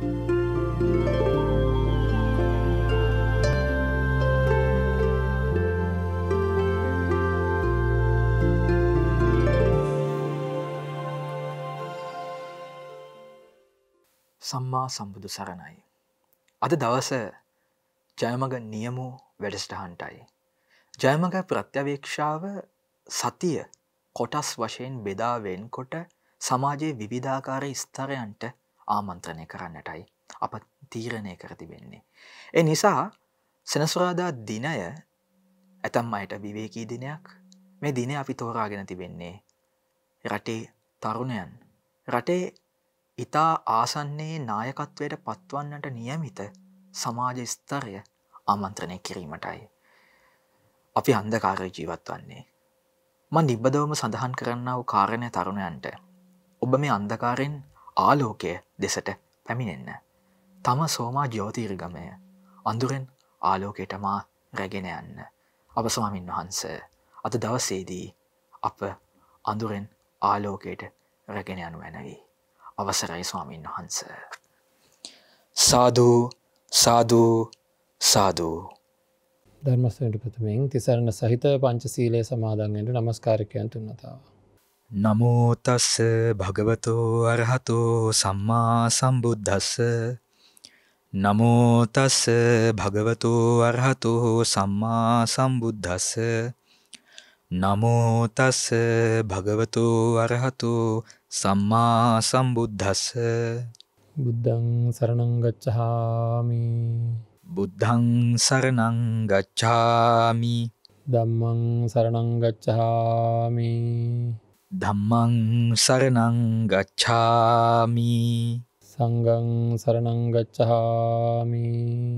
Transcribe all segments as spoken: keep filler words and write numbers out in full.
සම්මා සම්බුදු සරණයි. අද දවස ජයමග නියමෝ වැඩසටහනටයි. ජයමග ප්‍රත්‍යවේක්ෂාව සතිය කොටස් වශයෙන් බෙදා වෙන්කොට සමාජයේ විවිධාකාර ස්තරයන්ට ආමන්ත්‍රණය කරන්නටයි අප තීරණය කර තිබෙන්නේ. ඒ නිසා සෙනසුරාදා දිනය ඇතම් අයට විවේකී දිනයක්. මේ දිනය අපි තෝරාගෙන තිබෙන්නේ රටේ තරුණයන් රටේ ඉතා ආසන්නයේ නායකත්වයට පත්වන්නට නියමිත සමාජ ස්තරය ආමන්ත්‍රණය කිරීමටයි. අපි අන්ධකාරයේ ජීවත් වන්නේ. මම නිබ්බදවම සඳහන් කරන්නා වූ කාරණය තරුණයන්ට ඔබ මේ අන්ධකාරයෙන් ආලෝකය දෙසට පැමිණෙන්න. තම සෝමා ජ්‍යෝතිර්ගමය අඳුරෙන් ආලෝකයට මා රැගෙන යන්න. අප ස්වාමින් වහන්සේ අද දවසේදී අප අඳුරෙන් ආලෝකයට රැගෙන යනු මැනවි. අවසරයි ස්වාමීන් වහන්ස. සාදු සාදු සාදු. ධර්මස්වයට ප්‍රථමයෙන් තිසරණ සහිත පංචශීලයේ සමාදන් වෙන්න නමස්කාරකයන් තුන්වතාව. නමෝ තස්ස භගවතෝ අරහතෝ සම්මා සම්බුද්දස්ස. නමෝ තස්ස භගවතෝ අරහතෝ සම්මා සම්බුද්දස්ස. නමෝ තස්ස භගවතෝ අරහතෝ සම්මා සම්බුද්දස්ස. බුද්ධං සරණං ගච්ඡාමි. බුද්ධං සරණං ගච්ඡාමි. ධම්මං සරණං ගච්ඡාමි. ධම්මං සරණං ගච්ඡාමි. සංඝං සරණං ගච්ඡාමි.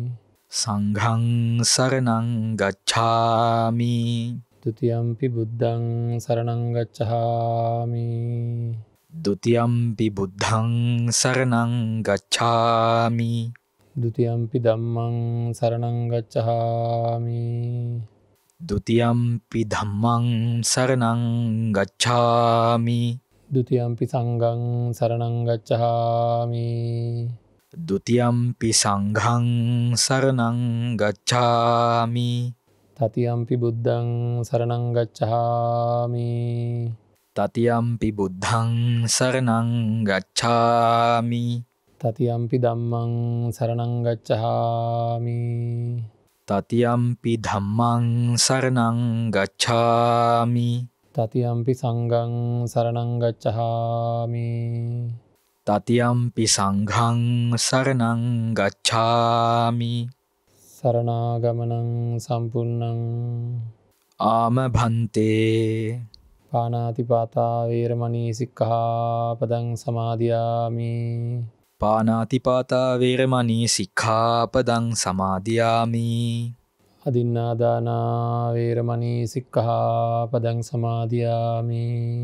සංඝං සරණං ගච්ඡාමි. ဒ ුතියම්පි බුද්ධං සරණං ගච්ඡාමි. ဒ ුතියම්පි බුද්ධං සරණං ගච්ඡාමි. ဒ ුතියම්පි ධම්මං සරණං ගච්ඡාමි. ဒ ුතියම්පි ධම්මං සරණං ගච්ඡාමි. ဒ ුතියම්පි සංඝං සරණං ගච්ඡාමි. ဒ ුතියම්පි සංඝං සරණං ගච්ඡාමි. තතියම්පි බුද්ධං සරණං ගච්ඡාමි. තතියම්පි බුද්ධං සරණං ගච්ඡාමි. තතියම්පි ධම්මං සරණං ගච්ඡාමි. තතියම්පි ධම්මං සරණං ගච්ඡාමි. තතියම්පි සංඝං සරණං ගච්ඡාමි. තතියම්පි සංඝං සරණං ගච්ඡාමි. සරණාගමනං සම්පූර්ණං. ආම භන්තේ. පාණාතිපාතා වේරමණී සික්ඛාපදං සමාදියාමි. පාණාතිපාතා වේරමණී සික්ඛාපදං සමාදියාමි. අදින්නාදාන වේරමණී සික්ඛාපදං සමාදියාමි.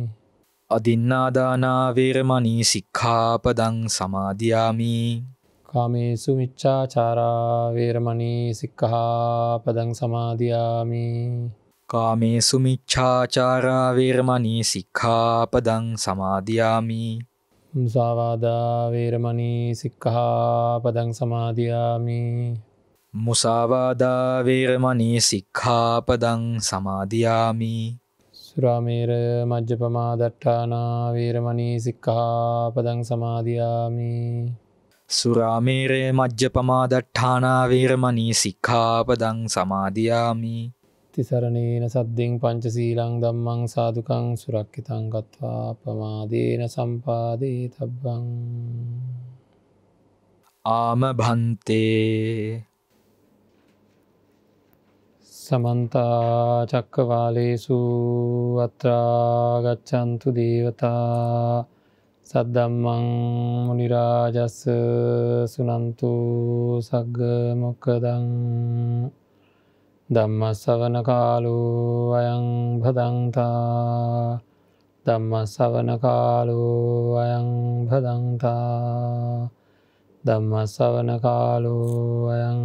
අදින්නාදාන වේරමණී සික්ඛාපදං සමාදියාමි. කාමේසු මිච්ඡාචාරා වේරමණී සික්ඛාපදං සමාදියාමි. කාමේසු මිච්ඡාචාරා වේරමණී සික්ඛාපදං සමාදියාමි. මුසාවාදා වේරමණී සික්ඛාපදං සමාදියාමි. මුසාවාදා වේරමණී සික්ඛාපදං සමාදියාමි. සුරාමේර මජ්ජපමා දට්ඨානා වේරමණී සික්ඛාපදං සමාදියාමි. සුරාමේරේ මජ්ජපමා දට්ඨානා වේරමණී සික්ඛාපදං සමාදියාමි. තිසරණේන සද්දෙන් පංචශීලං ධම්මං සාදුකං සුරක්ඛිතං ගත්වා පමාදේන සම්පාදේ තබ්බං. ආම භන්තේ. සමන්ත චක්කවාලේසු අත්‍රා ගච්ඡන්තු දේවතා සද්දම්මං මුනි රාජස් සුනන්තු සග්ග මොක්ඛදං. ධම්ම ශ්‍රවණ කාලෝ අයං භදංතා. ධම්ම ශ්‍රවණ කාලෝ අයං භදංතා. ධම්ම ශ්‍රවණ කාලෝ අයං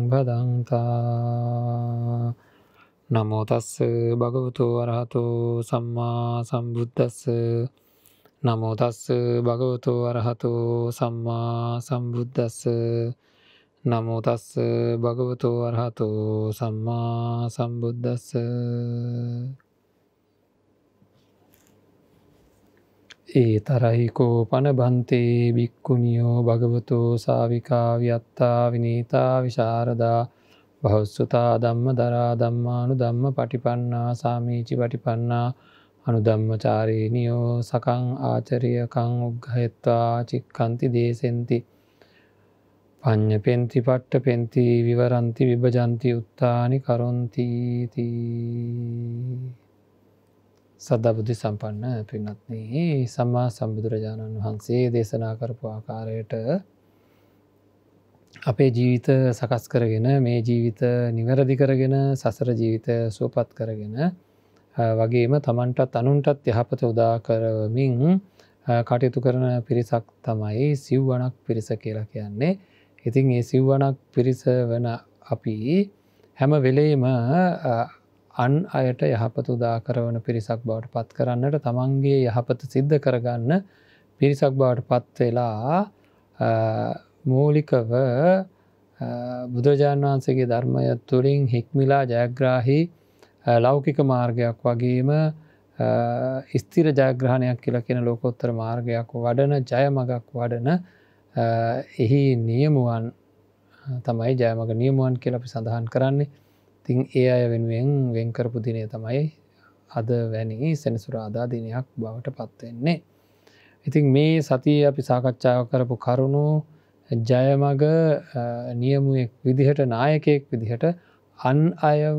භදංතා. නමෝ තස්ස භගවතු අරහතෝ සම්මා සම්බුද්දස්ස. නමෝ තස්ස භගවතු අරහතෝ සම්මා සම්බුද්දස්ස නමෝ තස්ස භගවතු අරහතෝ සම්මා සම්බුද්දස්ස ඒ තරහිකෝ පන බන්තේ භික්ඛුනියෝ භගවතෝ සාවිකා වියත්තා විනීතා විශාරදා බහුසුතා ධම්ම දරා ධම්මානු ධම්ම පටිපන්නා සාමීචි පටිපන්නා අනුධම්මචාරේනියෝ සකං ආචරියකං උග්ගහෙත්වා චික්කන්ති දේසෙන්ති පඤ්ඤ පෙන්ති පට්ඨ පෙන්ති විවරන්ති විභජන්ති උත්තානි කරොන්ති සදා බුද්ධ සම්පන්න පින්වත්නි සම්මා සම්බුදුරජාණන් වහන්සේ දේශනා කරපු ආකාරයට අපේ ජීවිත සකස් කරගෙන මේ ජීවිත නිවැරදි කරගෙන සසර ජීවිත සුවපත් කරගෙන වගේම තමන්ටත් අනුන්ටත් යහපත උදා කරමින් කටයුතු කරන පිරිසක් තමයි සිව්වණක් පිරිස කියලා කියන්නේ. ඉතින් මේ සිව්වණක් පිරිස වෙන අපි හැම වෙලේම අන් අයට යහපත උදා කරන පිරිසක් බවට පත් කරන්නට තමන්ගේ යහපත සිද්ධ කරගන්න පිරිසක් බවට පත් වෙලා මූලිකව බුදුරජාණන් වහන්සේගේ ධර්මය තුළින් හික්මිලා ජයග්‍රාහී ලෞකික මාර්ගයක් වගේම ස්ථිර ජයග්‍රහණයක් කියලා කියන ලෝකෝත්තර මාර්ගයක් වඩන ජය මගක් වඩන එහි නියමුවන් තමයි ජය මග නියමුවන් කියලා අපි සඳහන් කරන්නේ. ඉතින් ඒ අය වෙනුවෙන් වෙන් කරපු දිනය තමයි අද වැනි සෙනසුරාදා දිනයක් බවට පත් වෙන්නේ. ඉතින් මේ සතියේ අපි සාකච්ඡා කරපු කරුණු ජය මග නියමුවෙක් විදිහට නායකයෙක් විදිහට අන් අයව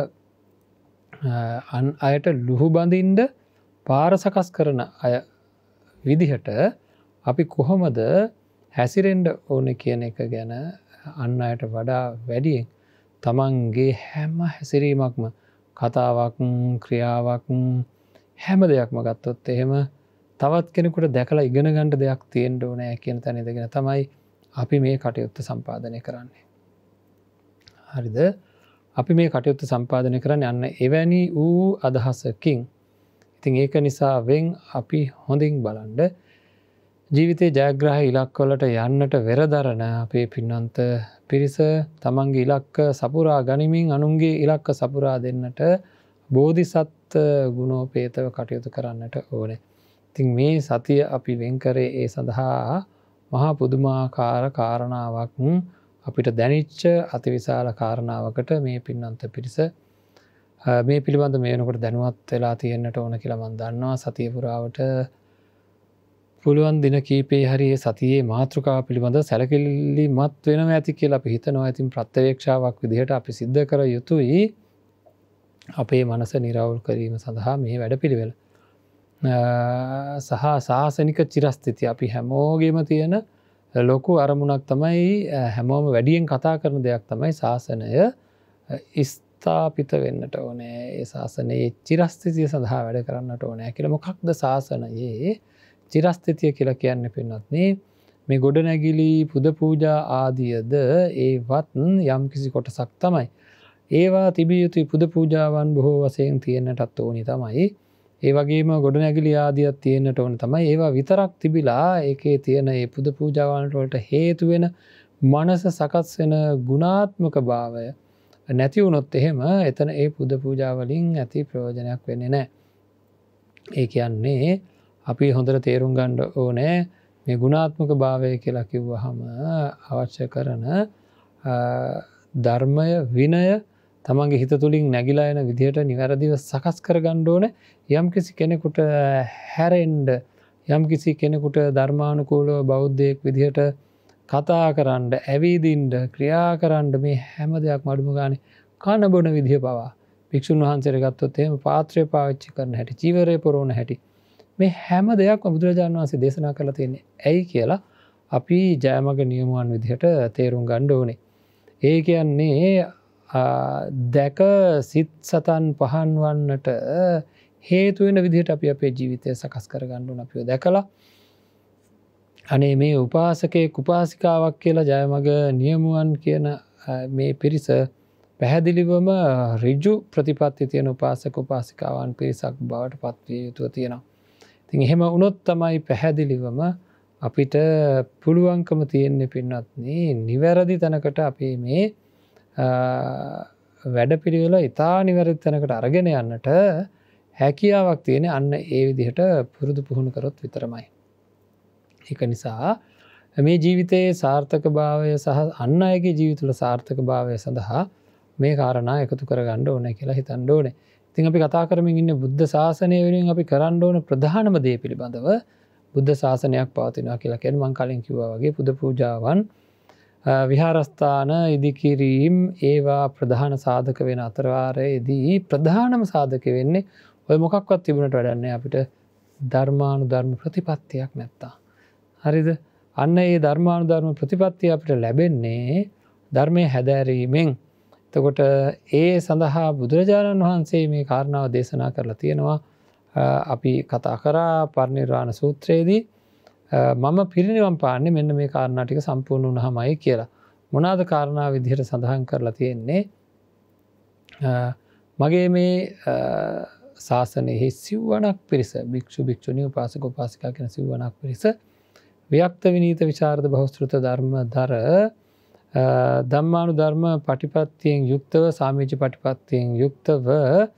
අන් අයට ලුහු බඳින්ඩ පාර සකස් කරන අය විදිහට අපි කොහොමද හැසිරෙන්ඩ ඕන කියන එක ගැන අන්න අයට වඩා වැඩියෙන් තමන්ගේ හැම හැසිරීමක්ම කතාවක් ක්‍රියාවක් හැම දෙයක්ම ගත්තොත් එහෙම තවත් කෙනෙකුට දැකලා ඉගෙන ගන්න දෙයක් තියෙන්න ඕනේ කියන තැන ඉඳගෙන තමයි අපි මේ කටයුත්ත සම්පාදනය කරන්නේ. හරිද? අපි මේ කටයුත්ත සම්පාදනය කරන්නේ අන්න එවැනි වූ අදහසකින්. ඉතින් ඒක නිසා වෙන් අපි හොඳින් බලන්න ජීවිතේ ජයග්‍රාහී ඉලක්කවලට යන්නට වෙරදරන අපේ පින්නන්ත පිරිස තමන්ගේ ඉලක්ක සපුරා ගනිමින් අනුන්ගේ ඉලක්ක සපුරා දෙන්නට බෝධිසත්ව ගුණෝපේතව කටයුතු කරන්නට ඕනේ. ඉතින් මේ සතිය අපි වෙන් කරේ ඒ සඳහා මහා පුදුමාකාර කාරණාවක් අපිට දැනිච්ච අතිවිශාල කාරණාවකට මේ පින්නන්ත පිරිස මේ පිළිබඳ මේ වෙනකොට දැනුවත් වෙලා තියෙන්නට ඕන කියලා මම දන්නවා. සතිය පුරාවට පුළුවන් දින කීපේ හරි සතියේ මාතෘකාව පිළිබඳ සැලකිලිමත් වෙනවා ඇති කියලා අපි හිතනවා. ඉතින් ප්‍රත්‍යවේක්ෂාවක් විදිහට අපි සිද්ධ කර යුතුයි අපේ මනස නිරවුල් කිරීම සඳහා මේ වැඩපිළිවෙල. සහ සාසනික චිරස්ථිතිය අපි හැමෝගෙම තියෙන ලොකු අරමුණක් තමයි හැමෝම වැඩියෙන් කතා කරන දෙයක් තමයි ශාසනය ස්ථාපිත වෙන්නට ඕනේ. ඒ ශාසනයේ චිරස්ථිතිය සඳහා වැඩ කරන්නට ඕනේ කියලා. මොකක්ද ශාසනයේ චිරස්ථිතිය කියලා කියන්නේ පින්වත්නි? මේ ගොඩනැගිලි පුද පූජා ආදියද ඒවත් යම් කිසි කොටසක් තමයි. ඒවා තිබිය යුතුයි. පුද පූජාවන් බොහෝ වශයෙන් තියෙන්නටත් ඕනි තමයි. ඒ වගේම ගොඩනැගිලි ආදියක් තියෙන්නට ඕන තමයි. ඒවා විතරක් තිබිලා ඒකේ තියෙන ඒ පුද පූජාවන් වලට හේතු වෙන මනස සකස් වෙන ගුණාත්මක භාවය නැති වුණොත් එහෙම එතන ඒ පුද පූජා වලින් ඇති ප්‍රයෝජනයක් වෙන්නේ නැහැ. ඒ කියන්නේ අපි හොඳට තේරුම් ගන්න ඕනේ මේ ගුණාත්මක භාවය කියලා කිව්වහම අවශ්‍ය කරන ධර්මය විනය තමන්ගේ හිත තුළින් නැగిලා එන විදිහට නිවැරදිව සකස් කරගන්න ඕනේ. යම් කිසි කෙනෙකුට හැරෙන්න, යම් කිසි කෙනෙකුට ධර්මානුකූලව බෞද්ධයෙක් විදිහට කතා කරන්න, ඇවිදින්න, ක්‍රියා කරන්න මේ හැම දෙයක්ම අඩුම ගානේ කන බොන විදිහ පවා භික්ෂුන් වහන්සේට ගත්තොත් එහෙම පාත්‍රය පාවිච්චි කරන හැටි, චීවරය පොරවන හැටි මේ හැම දෙයක්ම බුදුරජාණන් වහන්සේ දේශනා කරලා තියෙන්නේ. ඇයි කියලා අපි ජයමග නියමුවන් විදිහට තේරුම් ගන්න ඕනේ. ඒ කියන්නේ දැක සිත් සතන් පහන් වන්නට හේතු වෙන විදිහට අපි අපේ ජීවිතය සකස් කරගන්න ඕන. අපිව දැකලා අනේ මේ උපාසකයෙක් උපාසිකාවක් කියලා ජයමග නියමුවන් කියන මේ පිරිස පැහැදිලිවම ඍජු ප්‍රතිපත්ති තියෙන උපාසක උපාසිකාවන් පිරිසක් බවට පත් විය යුතුව තියෙනවා. ඉතින් එහෙම වුණොත් තමයි පැහැදිලිවම අපිට පුළුවන්කම තියෙන්නේ පින්වත්නි නිවැරදි තැනකට අපි මේ වැඩපිළිවෙල ඉතා නිවැරදි තැනකට අරගෙන යන්නට හැකියාවක් තියෙන අන්න ඒ විදිහට පුරුදු පුහුණු කරොත් විතරමයි. ඒක නිසා මේ ජීවිතයේ සාර්ථකභාවය සහ අන් අයගේ ජීවිතවල සාර්ථකභාවය සඳහා මේ කාරණා එකතු කරගන්න ඕනේ කියලා හිතන්න ඕනේ. ඉතින් අපි කතා කරමින් ඉන්නේ බුද්ධ ශාසනය වෙනුවෙන් අපි කරන්න ඕන ප්‍රධානම දේ පිළිබඳව බුද්ධ ශාසනයක් පවතිනවා කියලා කියන්නේ මම කලින් කිව්වා වගේ පුද පූජාවන් විහාරස්ථාන ඉදිකිරීම් ඒවා ප්‍රධාන සාධක වෙන අතරවාරයේදී ප්‍රධානම සාධක වෙන්නේ ඔය මොකක්වත් තිබුණට වැඩක් නැහැ අපිට ධර්මානුධර්ම ප්‍රතිපත්තියක් නැත්තම්. හරිද? අන්න ඒ ධර්මානුධර්ම ප්‍රතිපත්තිය අපිට ලැබෙන්නේ ධර්මයේ හැදෑරීමෙන්. එතකොට ඒ සඳහා බුදුරජාණන් වහන්සේ මේ කාරණාව දේශනා කරලා තියෙනවා. අපි කතා කරා පරිනිර්වාණ සූත්‍රයේදී මම පිරිනිවන් පාන්නේ මෙන්න මේ කාරණා ටික සම්පූර්ණ වුණාමයි කියලා. මොනවාද කාරණා විදිහට සඳහන් කරලා තියෙන්නේ? මගේ මේ ශාසනයෙහි සිව්වණක් පිරිස භික්ෂු භික්ෂුණී උපාසක උපාසිකා කියන සිව්වණක් පිරිස වික්ත විනීත විචාරද බහුශ්‍රෘත ධර්ම දර ධම්මානුධර්ම පටිපත්තියෙන් යුක්තව සාමීච පටිපත්තියෙන් යුක්තව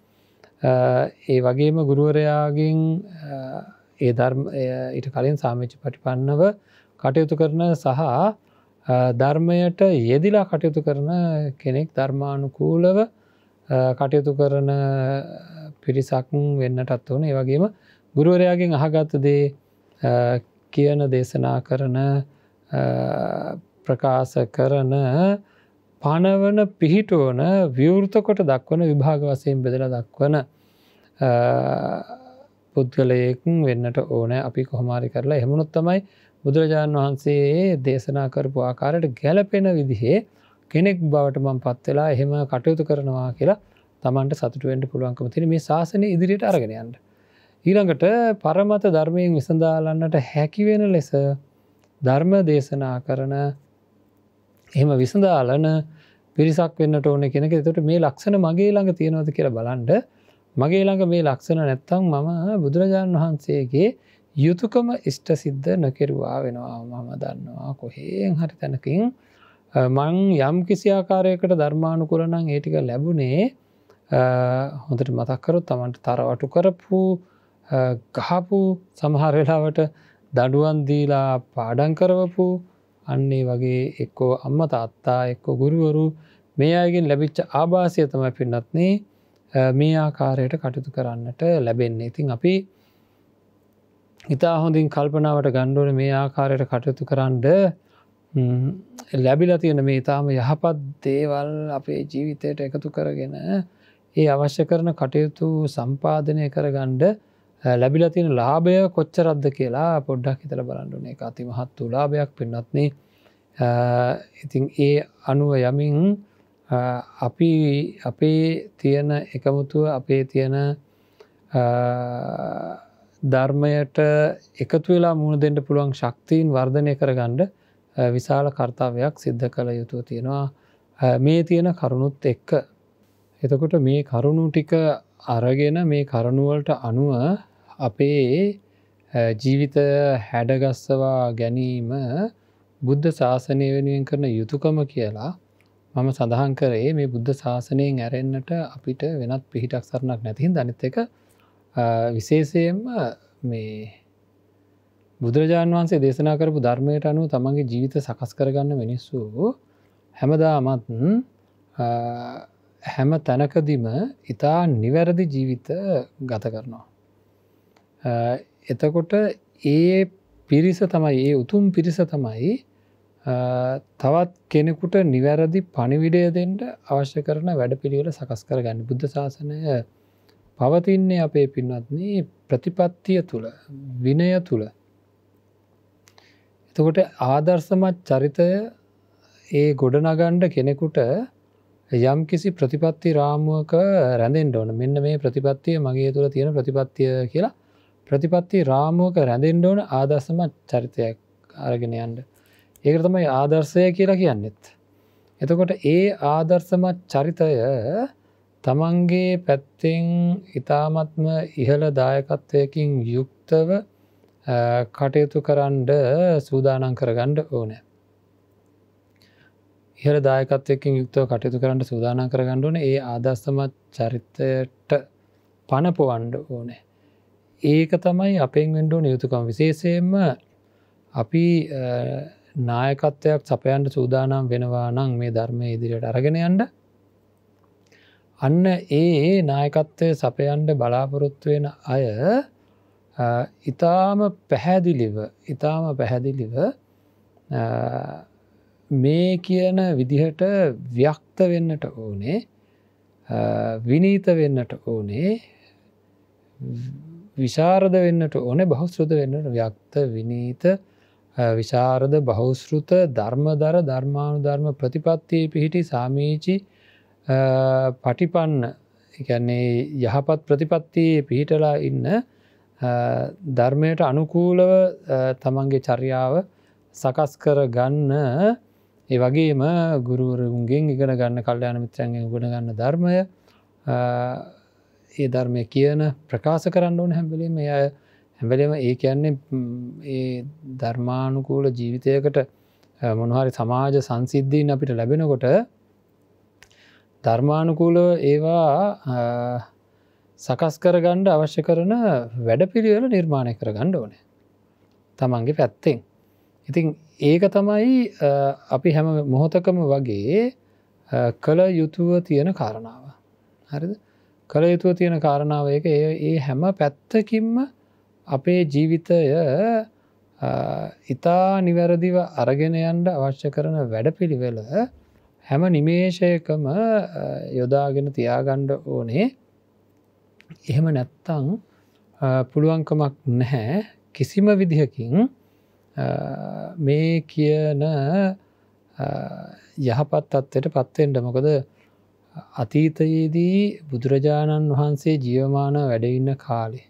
ඒ වගේම ගුරුවරයාගෙන් ඒ ධර්ම ඊට කලින් සාමීච පටිපන්නව කටයුතු කරන සහ ධර්මයට යෙදිලා කටයුතු කරන කෙනෙක් ධර්මානුකූලව කටයුතු කරන පිරිසක් වෙන්නටත් ඕන. ඒ වගේම ගුරුවරයාගෙන් අහගත් දේ කියන දේශනා කරන ප්‍රකාශ කරන පණවන පිහිටවන විවෘත කොට දක්වන විභාග වශයෙන් බෙදලා දක්වන පුද්ගලයෙක් වෙන්නට ඕන. අපි කොහොම හරි කරලා එහෙමනොත් තමයි බුදුරජාණන් වහන්සේ දේශනා කරපු ආකාරයට ගැළපෙන විදිහේ කෙනෙක් බවට මම පත් වෙලා එහෙම කටයුතු කරනවා කියලා Tamanට සතුටු වෙන්න පුළුවන්කම තියෙන මේ ශාසනය ඉදිරියට අරගෙන යන්න. ඊළඟට පරමත ධර්මයෙන් විසඳාලන්නට හැකි වෙන ලෙස ධර්ම දේශනා කරන එහෙම විසඳාලන පිරිසක් වෙන්නට ඕනේ කෙනෙක්. ඒකට මේ ලක්ෂණ මගේ ළඟ තියෙනවද කියලා බලන්න. මගේ ළඟ මේ ලක්ෂණ නැත්තම් මම බුදුරජාණන් වහන්සේගේ යුතුයකම ඉෂ්ට සිද්ධ නොකරුවා වෙනවා. මම දන්නවා කොහෙන් හරි තැනකින් මං යම් කිසි ආකාරයකට ධර්මානුකූල නම් ඒ ටික ලැබුණේ හොඳට මතක් කරොත් Tamanට තරවටු කරපු ගහපු සමහර වෙලාවට දඬුවම් දීලා පාඩම් කරවපු අන්න ඒ වගේ එක්කෝ අම්මා තාත්තා එක්කෝ ගුරුවරු මේ අයගෙන් ලැබිච්ච ආభాසය තමයි පින්නත්නේ මේ ආකාරයට කටයුතු කරන්නට ලැබෙන්නේ. ඉතින් අපි ඉතා හොඳින් කල්පනාවට ගන්න ඕනේ මේ ආකාරයට කටයුතු කරන්න ලැබිලා තියෙන මේ ඊටාම යහපත් දේවල් අපේ ජීවිතයට එකතු කරගෙන ඒ අවශ්‍ය කරන කටයුතු සම්පාදනය කරගන්න ලැබිලා තියෙන ලාභය කොච්චරක්ද කියලා පොඩ්ඩක් හිතලා බලන්න ඕනේ. ඒක අති මහත් වූ ලාභයක් පින්නත්නේ. ඉතින් ඒ අනුව යමින් අපි අපේ තියෙන එකමුතුව අපේ තියෙන ධර්මයට එකතු වෙලා මුහුණ දෙන්න පුළුවන් ශක්තියින් වර්ධනය කරගන්න විශාල කර්තව්‍යයක් සිද්ධ කළ යුතු තියෙනවා මේ තියෙන කරුණුත් එක්ක. එතකොට මේ කරුණු ටික අරගෙන මේ කරුණු වලට අනුව අපේ ජීවිතය හැඩගස්සවා ගැනීම බුද්ධ ශාසනය වෙනුවෙන් කරන යුතුයකම කියලා මම සඳහන් කරේ. මේ බුද්ධ ශාසනයෙන් ඇරෙන්නට අපිට වෙනත් පිහිටක් සරණක් නැති හින්දා අනිත් එක විශේෂයෙන්ම මේ බුදුරජාණන් වහන්සේ දේශනා කරපු ධර්මයට අනුව තමන්ගේ ජීවිත සකස් කරගන්න මිනිස්සු හැමදාමත් හැම තැනකදීම ඉතා නිවැරදි ජීවිත ගත කරනවා. එතකොට ඒ පිරිස තමයි ඒ උතුම් පිරිස තමයි තවත් කෙනෙකුට නිවැරදි පණිවිඩය දෙන්න අවශ්‍ය කරන වැඩපිළිවෙල සකස් කරගන්න. බුද්ධ ශාසනය පවතින්නේ අපේ පින්වත්නි ප්‍රතිපත්තිය තුල, විනය තුල. එතකොට ආදර්ශමත් චරිතය ඒ ගොඩනගන්න කෙනෙකුට යම් කිසි ප්‍රතිපත්ති රාමුවක රැඳෙන්න ඕන. මෙන්න මේ ප්‍රතිපත්තිය මගේ තුල තියෙන ප්‍රතිපත්තිය කියලා ප්‍රතිපත්ති රාමුවක රැඳෙන්න ඕන ආදර්ශමත් චරිතයක් අරගෙන යන්න. ඒකට තමයි ආදර්ශය කියලා කියන්නේත්. එතකොට ඒ ආදර්ශමත් චරිතය තමන්ගේ පැත්තෙන් ඊ타ත්ම ඉහළ දායකත්වයකින් යුක්ත යුක්තව කටයුතු කරන්ඩ සූදානන් කරගණ්ඩ ඕනෑ. ඉහළ දායකත්වයකින් යුක්තව කටයුතු කරන්න සූදානම් කරගන්න ඕනේ. ඒ ආදර්ශමත් චරිතයට පනපවන්න ඕනේ. ඒක තමයි අපෙන් වෙන්න ඕනේ යුතුයකම. විශේෂයෙන්ම අපි නායකත්වයක් සපයන්න සූදානම් වෙනවා නම් මේ ධර්මයේ ඉදිරියට අරගෙන යන්න අන්න ඒ නායකත්වයේ සපයන්න බලාපොරොත්තු වෙන අය ඊටාම පැහැදිලිව ඊටාම පැහැදිලිව මේ කියන විදිහට ව්‍යක්ත වෙන්නට ඕනේ විනීත වෙන්නට ඕනේ විශාරද වෙන්නට ඕනේ බහුශ්‍රృత වෙන්නට ව්‍යක්ත විනීත විශාරද බහුශ්‍රృత ධර්මදර ධර්මානුධර්ම ප්‍රතිපත්තියේ පිහිටි සාමීචි පටිපන්න කියන්නේ යහපත් ප්‍රතිපත්තියේ පිහිටලා ඉන්න ධර්මයට අනුකූලව තමන්ගේ චර්යාව සකස් කර ගන්න ඒ වගේම ගුරුවරුන්ගෙන් ඉගෙන ගන්න කල්යාණ මිත්‍රයන්ගෙන් ඉගෙන ගන්න ධර්මය ඒ ධර්මය කියන ප්‍රකාශ කරන්න ඕන හැම වෙලෙම ඒ අය හැම වෙලෙම ඒ කියන්නේ ඒ ධර්මානුකූල ජීවිතයකට මොනවා හරි සමාජ සංසිද්ධීන් අපිට ලැබෙනකොට ධර්මානුකූලව ඒවා සකස් කරගන්න අවශ්‍ය කරන වැඩපිළිවෙල නිර්මාණය කරගන්න ඕනේ තමන්ගේ පැත්තෙන්. ඉතින් ඒක තමයි අපි හැම මොහොතකම වගේ කළ යුතුව තියෙන කාරණාව. හරිද? කළ යුතුව තියෙන කාරණාව ඒක ඒ හැම පැත්තකින්ම අපේ ජීවිතය ඉතා නිවැරදිව අරගෙන යන්න අවශ්‍ය කරන වැඩපිළිවෙල හැම නිමේෂයකම යොදාගෙන තියාගන්න ඕනේ. එහෙම නැත්තම් පුළුවන්කමක් නැහැ කිසිම විදිහකින් මේ කියන යහපත් තත්ත්වයට පත් වෙන්න. මොකද අතීතයේදී බුදුරජාණන් වහන්සේ ජීවමාන වැඩ ඉන්න කාලේ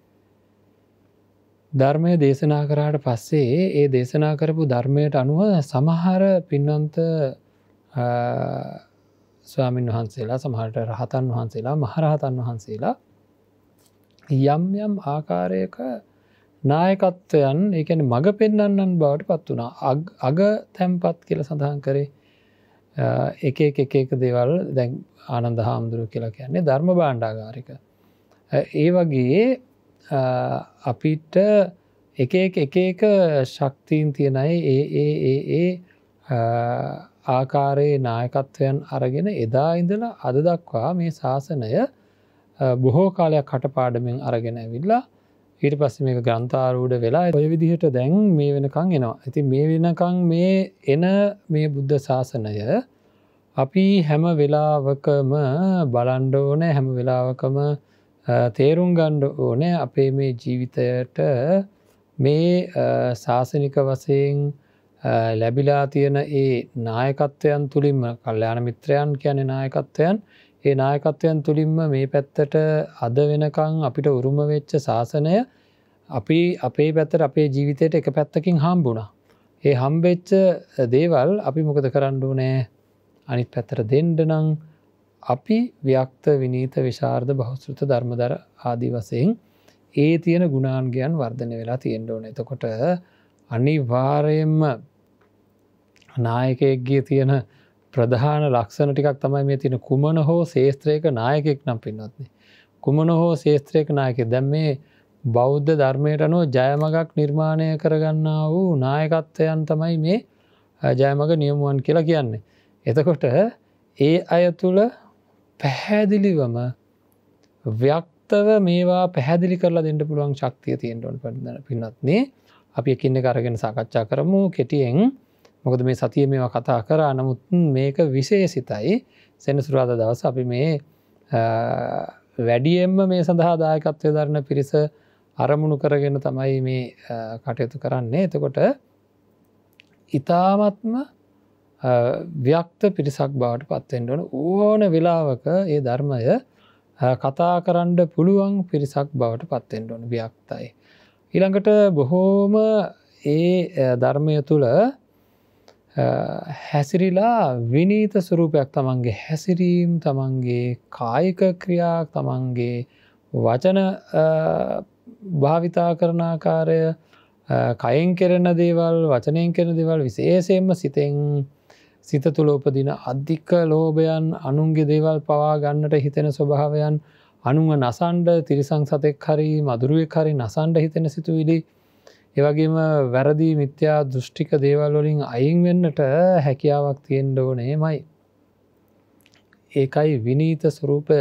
ධර්මය දේශනා කරාට පස්සේ ඒ දේශනා කරපු ධර්මයට අනුව සමහර පින්වන්ත ස්වාමීන් වහන්සේලා සමහරට රහතන් වහන්සේලා මහරහතන් වහන්සේලා යම් යම් ආකාරයක නායකත්වයන් ඒ කියන්නේ මඟ පෙන්වන්නන් බවට පත් වුණා. අග තැන්පත් කියලා සඳහන් කරේ එක එක එක එක දේවල්. දැන් ආනන්ද හාමුදුරුවෝ කියලා කියන්නේ ධර්ම භාණ්ඩාගාරික. ඒ වගේ අපිට එක එක එක එක ශක්තියින් තියෙන අය ඒ ඒ ඒ ඒ ආකාරයේ නායකත්වයන් අරගෙන එදා ඉඳලා අද දක්වා මේ ශාසනය බොහෝ කාලයක් කටපාඩමින් අරගෙන ඇවිල්ලා ඊට පස්සේ මේක ග්‍රන්ථාරූඪ වෙලා ඔය විදිහට දැන් මේ වෙනකන් එනවා. ඉතින් මේ වෙනකන් මේ එන මේ බුද්ධ ශාසනය අපි හැම වෙලාවකම බලන්න ඕනේ, හැම වෙලාවකම තේරුම් ගන්න ඕනේ අපේ මේ ජීවිතයට මේ ශාසනික වශයෙන් ලැබිලා තියෙන ඒ නායකත්වයන් තුලින්ම කල්යාණ මිත්‍රයන් කියන්නේ නායකත්වයන් ඒ නායකත්වයන් තුලින්ම මේ පැත්තට අද වෙනකන් අපිට උරුම වෙච්ච ශාසනය අපි අපේ පැත්තට අපේ ජීවිතයට එක පැත්තකින් හම්බුණා. ඒ හම්බෙච්ච දේවල් අපි මොකද කරන්න ඕනේ? අනිත් පැත්තට දෙන්න නම් අපි ව්‍යක්ත විනීත විශාරද බහුශ්‍රృత ධර්මදර ආදී වශයෙන් ඒ තියෙන ගුණාංගයන් වර්ධනය වෙලා තියෙන්න ඕනේ. එතකොට අනිවාර්යයෙන්ම නායකයෙක්ගේ තියෙන ප්‍රධාන ලක්ෂණ ටිකක් තමයි මේ තියෙන කුමන හෝ ශේත්‍රයක නායකයෙක් නම් පින්වත්නි. කුමන හෝ ශේත්‍රයක නායකයෙක්. දැන් මේ බෞද්ධ ධර්මයට අනුව ජයමගක් නිර්මාණය කරගන්නා වූ නායකත්වයන් තමයි මේ ජයමග නියමුවන් කියලා කියන්නේ. එතකොට ඒ අය තුල පැහැදිලිවම ව්‍යක්තව මේවා පැහැදිලි කරලා දෙන්න පුළුවන් ශක්තිය තියෙන්න ඕන පින්වත්නි. අපි එකින් එක අරගෙන සාකච්ඡා කරමු කෙටියෙන්. මොකද මේ සතියේ මේවා කතා කරා. නමුත් මේක විශේෂිතයි. සෙනසුරාදා දවස් අපි මේ වැඩියෙන්ම මේ සඳහා දායකත්වයෙන් දරන පිරිස අරමුණු කරගෙන තමයි මේ කටයුතු කරන්නේ. එතකොට ඊ타ත්ම ව්‍යක්ත පිරිසක් බවට පත් වෙන්න ඕන. ඕන වෙලාවක ඒ ධර්මය කතා කරන්න පුළුවන් පිරිසක් බවට පත් වෙන්න ඕන. ව්‍යක්තයි. ඊළඟට බොහෝම ඒ ධර්මය තුල හැසිරිලා විනීත ස්වරූපයක් තමන්ගේ හැසිරීම් තමන්ගේ කායික ක්‍රියා තමන්ගේ වචන භාවිතා කරන ආකාරය කයෙන් කෙරෙන දේවල් වචනයෙන් කෙරෙන දේවල් විශේෂයෙන්ම සිතෙන් සිත තුළ උපදින අධික ලෝභයන් අනුන්ගේ දේවල් පවා ගන්නට හිතෙන ස්වභාවයන් අනුන්ව නසන්ඩ තිරිසං සතෙක් හරි මදුරුවෙක් හරි නසන්ඩ හිතෙන සිතුවිලි ඒවගේම වැරදි මිත්‍යා දෘෂ්ටික දේවල් වලින් අයින් වෙන්නට හැකියාවක් තියෙන්න ඕනේමයි. ඒකයි විනීත ස්වරූපය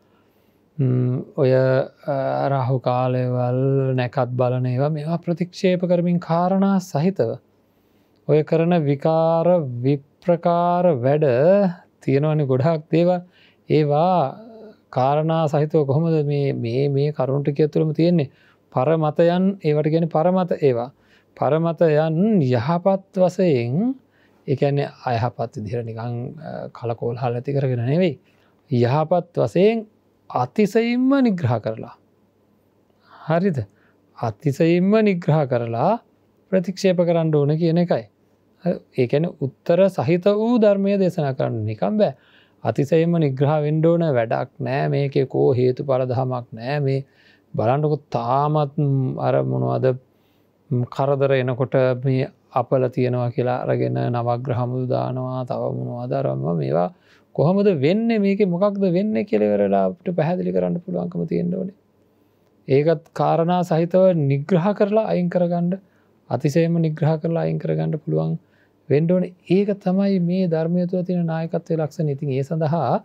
ඔය රාහු කාලයවල් නැකත් බලන ඒවා මේවා ප්‍රතික්ෂේප කරමින් කාරණා සහිතව ඔය කරන විකාර විප්‍රකාර වැඩ තියෙනවනේ ගොඩාක් දේවල් ඒවා කාරණා සහිතව කොහොමද මේ මේ මේ කරුණු ටික ඇතුළම තියෙන්නේ පරමතයන් ඒවට කියන්නේ පරමත ඒවා පරමතයන් යහපත් වශයෙන් ඒ කියන්නේ අයහපත් විදිහට නිකන් කලකෝලහල ඇති කරගෙන නෙවෙයි යහපත් වශයෙන් අතිශයින්ම නිග්‍රහ කරලා හරිද අතිශයින්ම නිග්‍රහ කරලා ප්‍රතික්ෂේප කරන්න ඕන කියන එකයි. ඒ කියන්නේ උත්තර සහිත වූ ධර්මයේ දේශනා කරන්න නිකම් බෑ. අතිශයින්ම නිග්‍රහ වෙන්න ඕන වැඩක් නෑ මේකේ කෝ හේතුඵල ධමයක් නෑ මේ බලන්නකො තාමත් අර මොනවද කරදර එනකොට මේ අපල තියනවා කියලා අරගෙන නවග්‍රහ මුදු දානවා තව මොනවද අරම මේවා කොහොමද වෙන්නේ මේකේ මොකක්ද වෙන්නේ කියලා ඉවරලා අපිට පැහැදිලි කරන්න පුළුවන්කම තියෙන්න ඕනේ. ඒකත් කාරණා සහිතව නිග්‍රහ කරලා අයින් කරගන්න අතිශයින්ම නිග්‍රහ කරලා අයින් කරගන්න පුළුවන් වෙන්න ඕනේ. ඒක තමයි මේ ධර්මය තුළ තියෙන නායකත්වයේ ලක්ෂණ. ඉතින් ඒ සඳහා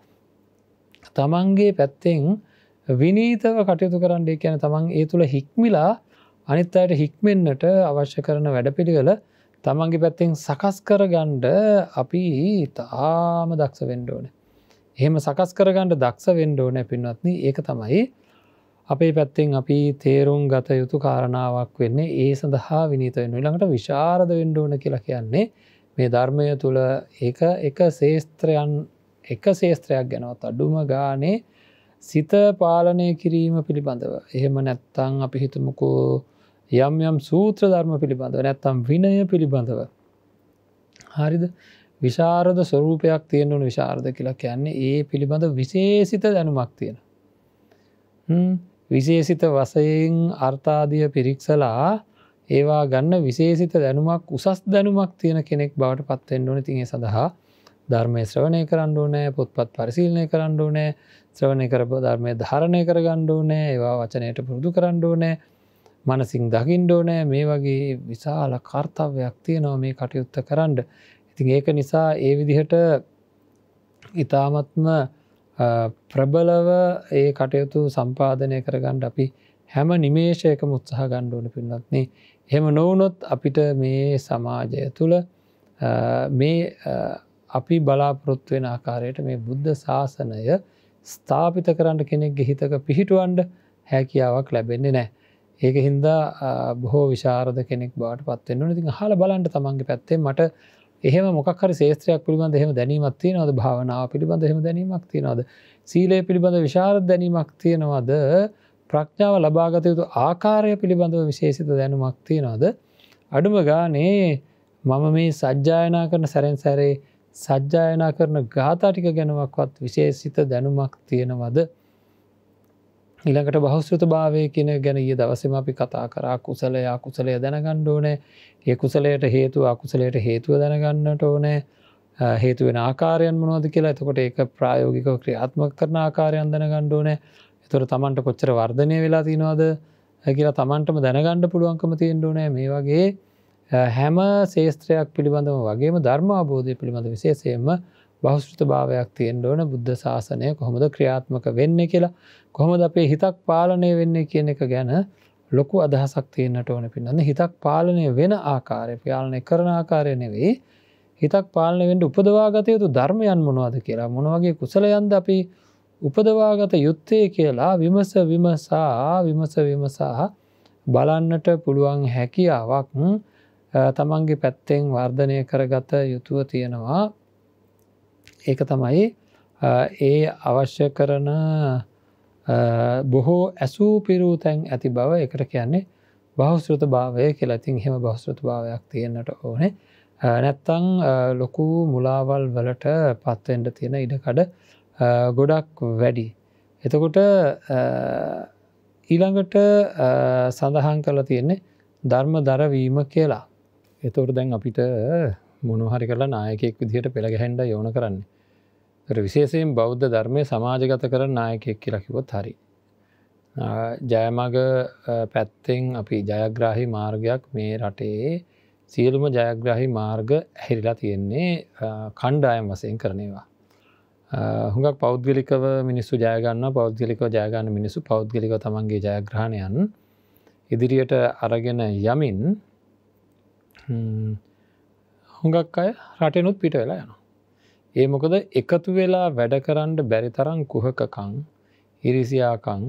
තමන්ගේ පැත්තෙන් විනීතව කටයුතු කරන්න. ඒ කියන්නේ තමන් ඒ තුළ හික්මිලා අනිත් අයට හික්මෙන්නට අවශ්‍ය කරන වැඩපිළිවෙල තමන්ගේ පැත්තෙන් සකස් කරගන්න අපි තාම දක්ෂ වෙන්න ඕනේ. එහෙම සකස් කරගන්න දක්ෂ වෙන්න ඕනේ පින්වත්නි. ඒක තමයි අපේ පැත්තෙන් අපි තේරුම් ගත යුතු කාරණාවක් වෙන්නේ. ඒ සඳහා විනීත වෙන්න. ඊළඟට විශාරද වෙන්න ඕන කියලා කියන්නේ මේ ධර්මය තුල ඒක එක ශේස්ත්‍රයන් එක ශේස්ත්‍රයක් ගැනවත් අඩුම ගානේ සිත පාලනය කිරීම පිළිබඳව. එහෙම නැත්නම් අපි හිතමුකෝ යම් යම් සූත්‍ර ධර්ම පිළිබඳව නැත්නම් විනය පිළිබඳව. හරිද? විශාරද ස්වરૂපයක් තියෙන උන විශාරද කියලා කියන්නේ ඒ පිළිබඳ විශේෂිත දැනුමක් තියෙන. හ්ම් විශේෂිත වශයෙන් අර්ථාදිය පිරික්සලා ඒවා ගන්න විශේෂිත දැනුමක් උසස් දැනුමක් තියෙන කෙනෙක් බවට පත් වෙන්න ඕනේ. ඉතින් ඒ සඳහා ධර්මයේ ශ්‍රවණය කරන්න ඕනේ, පොත්පත් පරිශීලනය කරන්න ඕනේ, ශ්‍රවණය කරපු ධර්මයේ ධාරණය කරගන්න ඕනේ, ඒවා වචනයට පුරුදු කරන්න ඕනේ, මනසින් දකින්න ඕනේ. මේ වගේ විශාල කාර්යයක් තියෙනවා මේ කටයුත්ත කරන්න. ඉතින් ඒක නිසා ඒ විදිහට ඊ타මත්ම ප්‍රබලව ඒ කටයුතු සම්පාදනය කරගන්න අපි හැම නිමේෂයකම උත්සාහ ගන්න ඕනේ පින්වත්නි. එහෙම නොවුනොත් අපිට මේ සමාජය තුළ මේ අපි බලාපොරොත්තු වෙන ආකාරයට මේ බුද්ධ ශාසනය ස්ථාපිත කරන්න කෙනෙක්ගේ හිතක පිහිටවන්න හැකියාවක් ලැබෙන්නේ නැහැ. ඒක හින්දා බොහෝ විශාරද කෙනෙක් බවට පත් වෙන්න ඕනේ. ඉතින් අහලා බලන්න තමන්ගේ පැත්තෙන් මට එහෙම මොකක් හරි ශේස්ත්‍රයක් පිළිබඳ එහෙම දැනීමක් තියෙනවද? භාවනාව පිළිබඳ එහෙම දැනීමක් තියෙනවද? සීලය පිළිබඳ විශාරද දැනීමක් තියෙනවද? ප්‍රඥාව ලබාගත යුතු ආකාරය පිළිබඳව විශේෂිත දැනුමක් තියෙනවද? අඩුම ගානේ මම මේ සජ්ජායනා කරන සැරෙන් සැරේ සජ්ජායනා කරන ගාථා ටික ගැනවත් විශේෂිත දැනුමක් තියෙනවද? ඊළඟට බහුශ්‍රృత භාවය කියන ගැන ඊයේ දවසේම අපි කතා කරා. කුසලය අකුසලය දැනගන්න ඕනේ. ඒ කුසලයට හේතුව අකුසලයට හේතුව දැනගන්නට ඕනේ. හේතු වෙන ආකාරයන් මොනවද කියලා. එතකොට ඒක ප්‍රායෝගිකව ක්‍රියාත්මක කරන ආකාරයන් දැනගන්න ඕනේ. එතකොට Tamanට කොච්චර වර්ධනය වෙලා තියෙනවද කියලා Tamanටම දැනගන්න පුළුවන්කම තියෙන්න ඕනේ. මේ වගේ හැම ශේස්ත්‍රයක් පිළිබඳව වගේම ධර්ම අවබෝධය පිළිබඳ විශේෂයෙන්ම බහුශ්‍රృత භාවයක් තියෙන්න ඕන. බුද්ධ ශාසනය කොහොමද ක්‍රියාත්මක වෙන්නේ කියලා, කොහොමද අපේ හිතක් පාලනය වෙන්නේ කියන එක ගැන ලොකු අදහසක් තියෙන්නට ඕන පින්නන්නේ. හිතක් පාලනය වෙන ආකාරය, පාලනය කරන ආකාරය නෙවෙයි, හිතක් පාලනය වෙන්න උපදවාගත යුතු ධර්මයන් මොනවද කියලා, මොන වගේ කුසලයන්ද අපි උපදවාගත යුත්තේ කියලා විමස විමසා විමස විමසා බලන්නට පුළුවන් හැකියාවක් තමන්ගේ පැත්තෙන් වර්ධනය කරගත යුතුව තියෙනවා. ඒක තමයි ඒ අවශ්‍ය කරන බොහෝ ඇසූ පිරූ තැන් ඇති බව. ඒකට කියන්නේ බහුශ්‍රృత භාවය කියලා. ඉතින් එහෙම බහුශ්‍රృత භාවයක් තියෙන්නට ඕනේ. නැත්තම් ලොකු මුලාවල් වලට පත් වෙන්න තියෙන ඉඩකඩ ගොඩක් වැඩි. එතකොට ඊළඟට සඳහන් කරලා තියෙන්නේ ධර්ම දරවීම කියලා. එතකොට දැන් අපිට මොනහරි කරලා නායකයෙක් විදිහට පෙළ ගැහෙන්න යොණ කරන්නේ. ඒතර විශේෂයෙන් බෞද්ධ ධර්මයේ සමාජගත කරන නායකයෙක් කියලා කිව්වොත් හරි. ජයමග පැත්තෙන් අපි ජයග්‍රාහී මාර්ගයක් මේ රටේ සියලුම ජයග්‍රාහී මාර්ග ඇහිරිලා තියෙන්නේ කණ්ඩායම් වශයෙන් කරනවා. හුඟක් පෞද්ගලිකව මිනිස්සු ජය ගන්නවා, පෞද්ගලිකව ජය ගන්න මිනිස්සු පෞද්ගලිකව තමන්ගේ ජයග්‍රහණයන් ඉදිරියට අරගෙන යමින් හුඟක් අය රටෙනුත් පිට වෙලා යනවා. ඒ මොකද එකතු වෙලා වැඩ කරන්න බැරි තරම් කුහකකම්, ඉරිසියාකම්,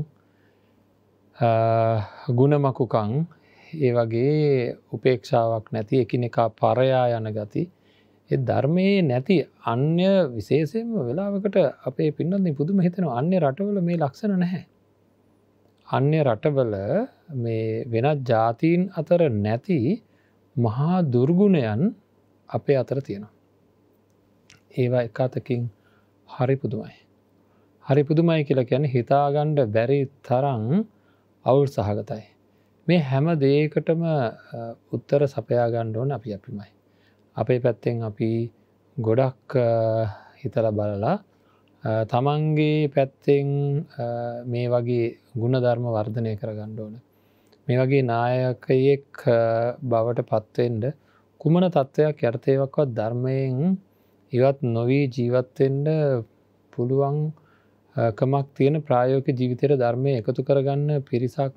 ගුණමකුකම්, ඒ වගේ උපේක්ෂාවක් නැති එකිනෙකා පරයා යන ගති, ඒ ධර්මයේ නැති අන්‍ය විශේෂයෙන්ම වෙලාවකට අපේ පින්නත් පුදුම හිතෙනවා අන්‍ය රටවල මේ ලක්ෂණ නැහැ. අන්‍ය රටවල මේ වෙනත් ජාතීන් අතර නැති මහා දුර්ගුණයන් අපේ අතර තියෙනවා. ඒවා එක අතකින් හරි පුදුමයි. හරි පුදුමයි කියලා කියන්නේ හිතාගන්න බැරි තරම් අවුල් සහගතයි. මේ හැම දෙයකටම උත්තර සපයා ගන්න ඕන අපි අපිමයි. අපේ පැත්තෙන් අපි ගොඩක් හිතලා බලලා තමන්ගේ පැත්තෙන් මේ වගේ ගුණධර්ම වර්ධනය කරගන්න ඕන. මේ වගේ නායකයෙක් බවට පත්වෙන්න කුමන තත්ත්වයක් යටතේවක්වත් ධර්මයෙන් ඉවත් නොවී ජීවත්වෙන්න පුළුවන් කමක් තියෙන ප්‍රායෝගික ජීවිතයට ධර්මය එකතු කරගන්න පිරිසක්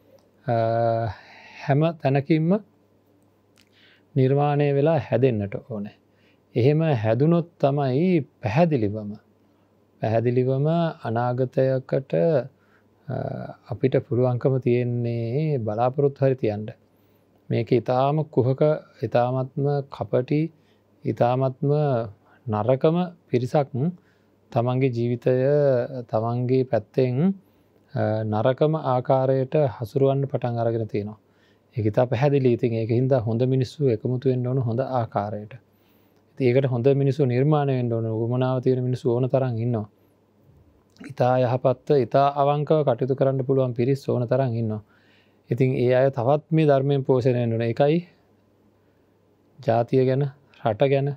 හැම තැනකින්ම නිර්මාණය වෙලා හැදෙන්නට ඕන. එහෙම හැදුනොත් තමයි පැහැදිලිවම පැහැදිලිවම අනාගතයකට අපිට පුළුවන්කම තියෙන්නේ බලාපොරොත්තු හරි තියන්න. මේක ඊටාම කුහක, ඊටාමත්ම කපටි, ඊටාමත්ම නරකම පිරිසක් තමන්ගේ ජීවිතය තමන්ගේ පැත්තෙන් නරකම ආකාරයට හසුරුවන්න පටන් අරගෙන තියෙනවා. ඒක ඉතා පැහැදිලි. ඉතින් ඒක හින්දා හොඳ මිනිස්සු එකමුතු වෙන්න ඕන හොඳ ආකාරයට. ඉතින් ඒකට හොඳ මිනිස්සු නිර්මාණය වෙන්න ඕන. උවමනාව තියෙන මිනිස්සු ඕන තරම් ඉන්නවා. ඉතා යහපත්, ඉතා අවංකව කටයුතු කරන්න පුළුවන් පිරිස් ඕන තරම් ඉන්නවා. ඉතින් ඒ අය තවත් මේ ධර්මයෙන් පෝෂණය වෙන්න ඕන. ඒකයි ජාතිය ගැන, රට ගැන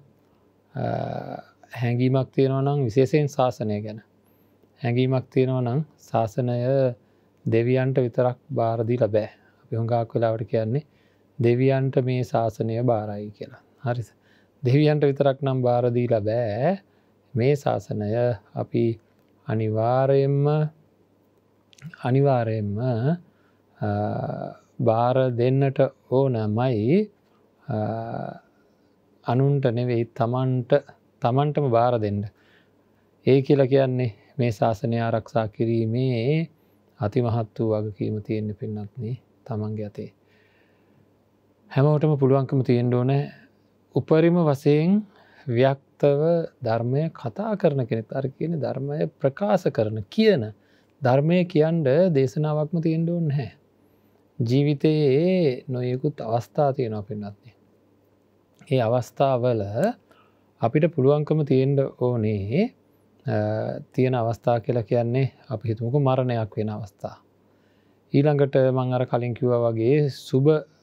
හැඟීමක් තියෙනවා නම් විශේෂයෙන් ශාසනය ගැන හැඟීමක් තියෙනවා නම් ශාසනය දෙවියන්ට විතරක් බාර දීලා බෑ. අපි හුඟක් වෙලාවට කියන්නේ දෙවියන්ට මේ ශාසනය බාරයි කියලා. හරිද? දෙවියන්ට විතරක් නම් බාර දීලා බෑ. මේ ශාසනය අපි අනිවාර්යයෙන්ම අනිවාර්යයෙන්ම බාර දෙන්නට ඕනමයි. අනුන්ට නෙවෙයි තමන්ට තමන්ටම බාර දෙන්න. ඒ කියලා කියන්නේ මේ ශාසනය ආරක්ෂා කිරීමේ අතිමහත් වූ වගකීම තියෙන පින්නත්නේ තමන්ගේ අතේ. හැමෝටම පුළුවන්කම තියෙන්න ඕන උපරිම වශයෙන් ව්‍යක්තව ධර්මය කතා කරන කෙනෙක්. අර කියන්නේ ධර්මය ප්‍රකාශ කරන කියන ධර්මය කියන්න දේශනාවක්ම තියෙන්න ඕනේ නැහැ. ජීවිතයේ නොයෙකුත් අවස්ථා තියෙනවා පින්නත්නේ. ඒ අවස්ථාවල අපිට පුළුවන්කම තියෙන්න ඕනේ තියෙන අවස්ථා කියලා කියන්නේ අපි හිතමුකෝ මරණයක් වෙන අවස්ථා. ඊළඟට මම අර කලින් කිව්වා වගේ සුබ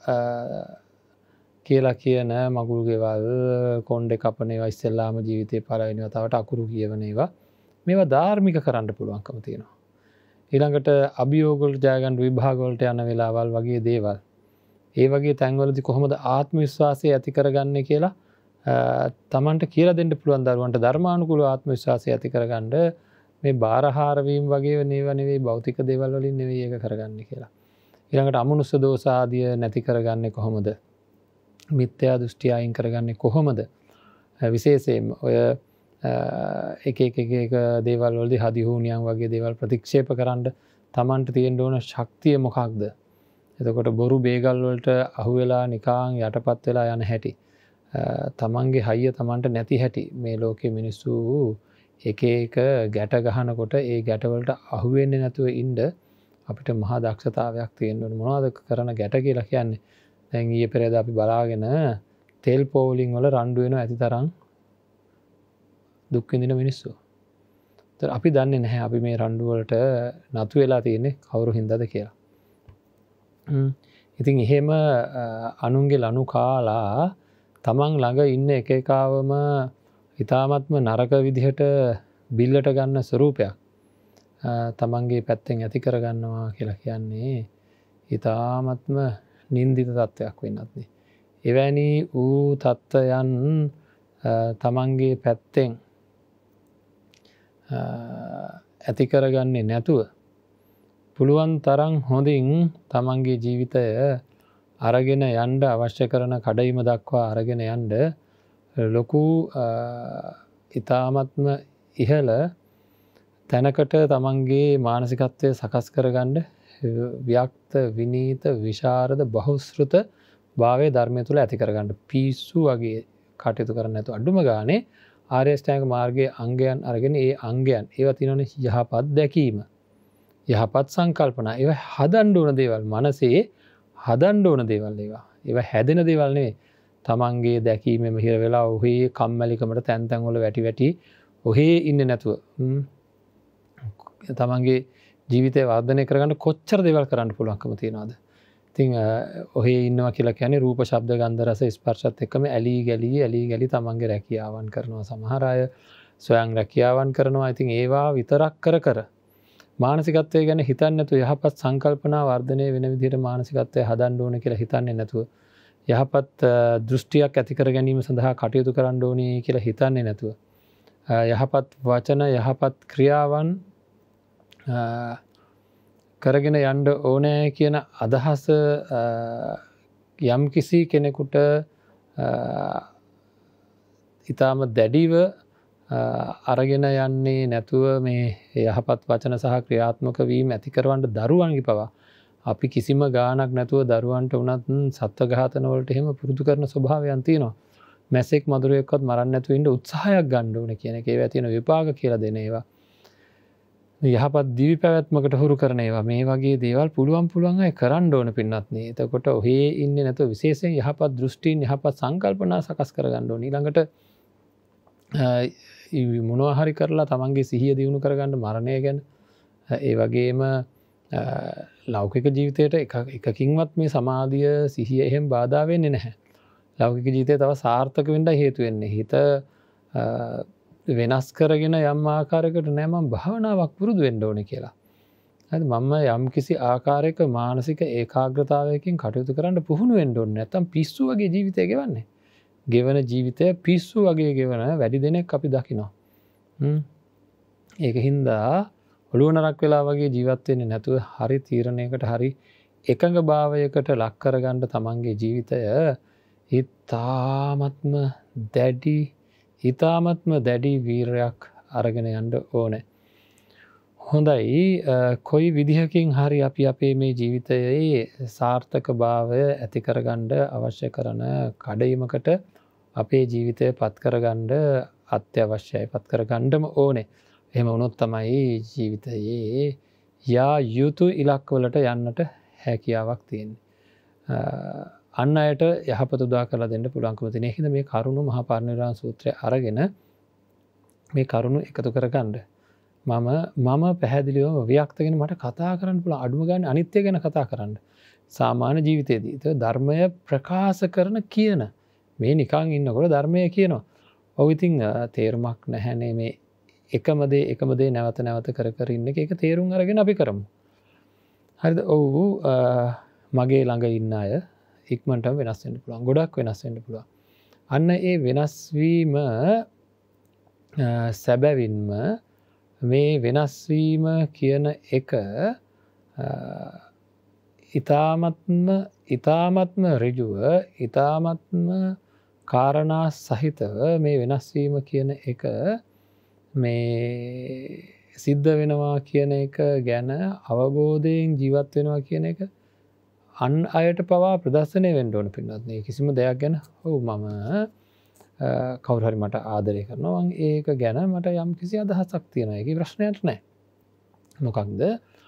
කියලා කියන මගුල් ගෙවල් කොණ්ඩේ කපන ඒවා ඉස්සෙල්ලාම ජීවිතේ පළවෙනි වතාවට අකුරු කියවන ඒවා මේවා ධාර්මික කරන්න පුළුවන්කම තියෙනවා. ඊළඟට අභියෝග වලට ජය ගන්න විභාග වලට යන වෙලාවල් වගේ දේවල්. ඒ වගේ තැන්වලදී කොහොමද ආත්ම විශ්වාසය ඇති කරගන්නේ කියලා තමන්ට කියලා දෙන්න පුළුවන් දරුවන්ට ධර්මානුකූල ආත්ම විශ්වාසය ඇති කරගන්න මේ බාරහාර වීම වගේ නේව නෙවෙයි භෞතික දේවල් වලින් නෙවෙයි ඒක කරගන්නේ කියලා. ඊළඟට අමනුෂ්‍ය දෝෂ ආදිය නැති කරගන්නේ කොහොමද? මිත්‍යා දෘෂ්ටි අයින් කරගන්නේ කොහොමද? විශේෂයෙන්ම ඔය එක එක එක එක දේවල් වලදී හදිහූනියන් වගේ දේවල් ප්‍රතික්ෂේප කරන්න තමන්ට තියෙන්න ඕන ශක්තිය මොකක්ද? එතකොට බොරු බේගල් වලට අහු වෙලා නිකාං යටපත් වෙලා යන හැටි. තමන්ගේ හයිය තමන්ට නැති හැටි මේ ලෝකයේ මිනිස්සු එක එක ගැට ගහනකොට ඒ ගැටවලට අහු වෙන්නේ නැතුව ඉන්න අපිට මහා දක්ෂතාවයක් තියෙන්න ඕනේ. මොනවද කරන ගැට කියලා කියන්නේ? දැන් ඊයේ පෙරේදා අපි බලාගෙන තෙල් පෝලිං වල රණ්ඩු වෙනවා ඇති තරම් දුක් විඳින මිනිස්සු. අපි දන්නේ නැහැ අපි මේ රණ්ඩුවලට නතු වෙලා තියෙන්නේ කවුරු හින්දාද කියලා. ඉතින් එහෙම අනුන්ගේ ලනු කාලා තමන් ළඟ ඉන්න එක එකාවම ඉතාමත්ම නරක විදිහට බිල්ලට ගන්න ස්වරූපයක් තමන්ගේ පැත්තෙන් ඇති කරගන්නවා කියලා කියන්නේ ඉතාමත්ම නින්දිත තත්ත්වයක් වෙන්නත්නේ. එවැනි වූ තත්ත්වයන් තමන්ගේ පැත්තෙන් ඇති කරගන්නේ නැතුව පුළුවන් තරම් හොඳින් තමන්ගේ ජීවිතය අරගෙන යන්න අවශ්‍ය කරන කඩයිම දක්වා අරගෙන යන්න ලොකු ඉතාමත්ම ඉහළ තැනකට තමන්ගේ මානසිකත්වය සකස් කරගන්න ව්‍යක්ත විනීත විශාරද බහුශෘත භාවය ධර්මය තුළ ඇති කරගන්න පිස්සු වගේ කටයුතු කරන්න ඇතු අඩුම ගානේ ආර්ය අෂ්ටාංග මාර්ගයේ අංගයන් අරගෙන ඒ අංගයන් ඒවා තියෙනවනේ යහපත් දැකීම යහපත් සංකල්පනා ඒවා හදන්න ඕන දේවල් මනසේ හදන්න ඕන දේවල් ඒවා ඒවා හැදෙන දේවල් නෙවෙයි තමන්ගේ දැකීමෙම හිර වෙලා ඔහේ කම්මැලිකමට තැන් තැන් වල වැටි වැටි ඔහේ ඉන්නේ නැතුව තමන්ගේ ජීවිතය වර්ධනය කරගන්න කොච්චර දේවල් කරන්න පුළුවන්කම තියෙනවද? ඉතින් ඔහේ ඉන්නවා කියලා කියන්නේ රූප, ශබ්ද, ගන්ධ, රස, ස්පර්ශත් එක්කම ඇලී ගැලී ඇලී ගැලී තමන්ගේ රැකියාවන් කරනවා. සමහර අය ස්වයං රැකියාවන් කරනවා. ඉතින් ඒවා විතරක් කර කර මානසිකත්වය ගැන හිතන්නේ නැතුව යහපත් සංකල්පනා වර්ධනය වෙන විදිහට මානසිකත්වය හදන්න ඕන කියලා හිතන්නේ නැතුව යහපත් දෘෂ්ටියක් ඇති කර ගැනීම සඳහා කටයුතු කරන්න ඕනේ කියලා හිතන්නේ නැතුව යහපත් වචන යහපත් ක්‍රියාවන් කරගෙන යන්න ඕනෑ කියන අදහස යම් කිසි කෙනෙකුට ඊටාම දැඩිව අරගෙන යන්නේ නැතුව මේ යහපත් වචන සහ ක්‍රියාත්මක වීම ඇති කරවන්න දරුවන්ගේ පවා අපි කිසිම ගාණක් නැතුව දරුවන්ට උනත් සත්ත්ව ඝාතන වලට එහෙම පුරුදු කරන ස්වභාවයන් තියෙනවා. මැසෙක් මදුරුවෙක්වත් මරන්න නැතුව ඉන්න උත්සාහයක් ගන්න ඕනේ කියන එක ඒවා තියෙන විපාක කියලා දෙන ඒවා. යහපත් දිවි පැවැත්මකට හුරු කරන ඒවා මේ වගේ දේවල් පුළුවන් පුළුවන් අය කරන්න ඕන පින්නත් නේ. එතකොට ඔහේ ඉන්නේ නැතුව විශේෂයෙන් යහපත් දෘෂ්ටීන් යහපත් සංකල්පනා සකස් කරගන්න ඕනේ. ඊළඟට මොනවා හරි කරලා තමන්ගේ සිහිය දියුණු කරගන්න මරණය ගැන ඒ වගේම ලෞකික ජීවිතයට එකකින්වත් මේ සමාධිය සිහිය එහෙම බාධා වෙන්නේ නැහැ. ලෞකික ජීවිතය තව සාර්ථක වෙන්න හේතු වෙන්නේ. හිත වෙනස් කරගෙන යම් ආකාරයකට නෑ මම භාවනාවක් පුරුදු වෙන්න ඕනේ කියලා. හරිද? මම යම් කිසි ආකාරයක මානසික ඒකාග්‍රතාවයකින් කටයුතු කරන්න පුහුණු වෙන්න ඕනේ. නැත්තම් පිස්සු වගේ ජීවිතය ගෙවන්නේ. ගෙවන ජීවිතය පිස්සු වගේ ගෙවන වැඩි දෙනෙක් අපි දකිනවා. හ්ම්. ඒක හින්දා ඔළුව නරක් වෙලා වගේ ජීවත් වෙන්නේ නැතුව හරි තීරණයකට හරි එකඟ භාවයකට ලක් කරගන්න තමන්ගේ ජීවිතය ඊ타ත්ම දැඩි ඊ타ත්ම දැඩි වීරයක් අරගෙන යන්න ඕනේ. හොඳයි කොයි විදිහකින් හරි අපි අපේ මේ ජීවිතයේ සාර්ථක භාවය ඇති කරගන්න අවශ්‍ය කරන කඩයිමකට අපේ ජීවිතය පත් කරගන්න අත්‍යවශ්‍යයි පත් කරගන්නම ඕනේ. එහෙම වුණොත් තමයි ජීවිතයේ යා යුතු ඉලක්කවලට යන්නට හැකියාවක් තියෙන්නේ. අන් අයට යහපත උදා කරලා දෙන්න පුළුවන්කම තියෙන. ඒ හින්දා මේ කරුණු මහා පරිනිර්වාණ සූත්‍රය අරගෙන මේ කරුණු එකතු කරගන්න. මම මම පැහැදිලිවම ව්‍යක්ත ගැන මට කතා කරන්න පුළුවන් අඩුම ගානේ අනිත්‍ය ගැන කතා කරන්න. සාමාන්‍ය ජීවිතයේදී ඒක ධර්මය ප්‍රකාශ කරන කියන මේ නිකන් ඉන්නකොට ධර්මය කියනවා. ඔව් ඉතින් තේරුමක් නැහැනේ මේ එකම දේ එකම දේ නැවත නැවත කර කර ඉන්න එක ඒක තේරුම් අරගෙන අපි කරමු. හරිද? ඔව් මගේ ළඟ ඉන්න අය ඉක්මනටම වෙනස් වෙන්න පුළුවන්. ගොඩක් වෙනස් වෙන්න පුළුවන්. අන්න ඒ වෙනස් වීම සැබවින්ම මේ වෙනස් වීම කියන එක ඊ타ත්ම ඊ타ත්ම ඍජුව ඊ타ත්ම කාරණා සහිතව මේ වෙනස් වීම කියන එක මේ සිද්ධ වෙනවා කියන එක ගැන අවබෝධයෙන් ජීවත් වෙනවා කියන එක අන් අයට පවා ප්‍රදර්ශනය වෙන්න ඕන පින්නත් නේ. කිසිම දෙයක් ගැන ඔව් මම කවුරු හරි මට ආදරය කරනවා මං ඒක ගැන මට යම් කිසි අදහසක් තියෙනවා. ඒකේ ප්‍රශ්නයක් නැහැ. මොකක්ද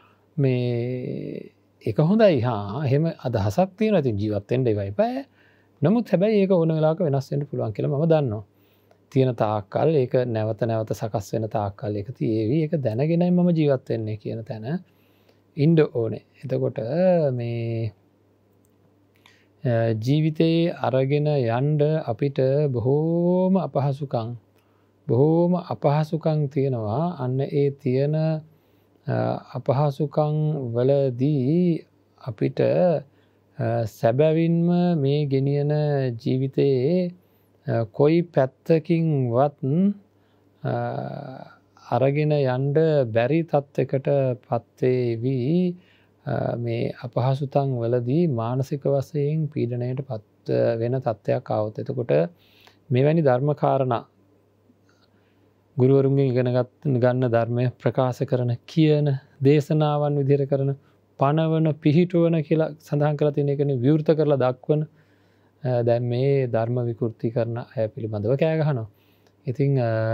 මේ ඒක හොඳයි හා එහෙම අදහසක් තියෙනවා. ඉතින් ජීවත් වෙන්න ඒවයි බෑ. නමුත් හැබැයි ඒක ඕන වෙලාවක වෙනස් වෙන්න පුළුවන් කියලා මම දන්නවා. තියෙන තාක්කල් ඒක නැවත නැවත සකස් වෙන තාක්කල් එක තියේවි. ඒක දැනගෙනයි මම ජීවත් වෙන්නේ කියන තැන ඉන්න ඕනේ. එතකොට මේ ජීවිතයේ අරගෙන යන්න අපිට බොහෝම අපහසුකම් බොහෝම අපහසුකම් තියෙනවා. අන්න ඒ තියෙන අපහසුකම් වලදී අපිට සැබවින්ම මේ ගෙනියන ජීවිතයේ කොයි පැත්තකින්වත් අරගෙන යන්න බැරි තත්යකට පත්වේවි. මේ අපහසුතන් වලදී මානසික වශයෙන් පීඩනයට පත් වෙන තත්ත්වයක් ආවොත්. එතකොට මෙවැනි ධර්ම කාරණා ගුරුවරුන්ගෙන් ඉගෙනගත් ගන්න ධර්මය ප්‍රකාශ කරන කියන දේශනාවන් විදිහට කරන පනවන පිහිටුවන කියලා සඳහන් කරලා තියෙන එකනේ විවෘත කරලා දක්වන දැන් මේ ධර්ම විකෘති කරන අය පිළිබඳව කෑ ගහනවා. ඉතින්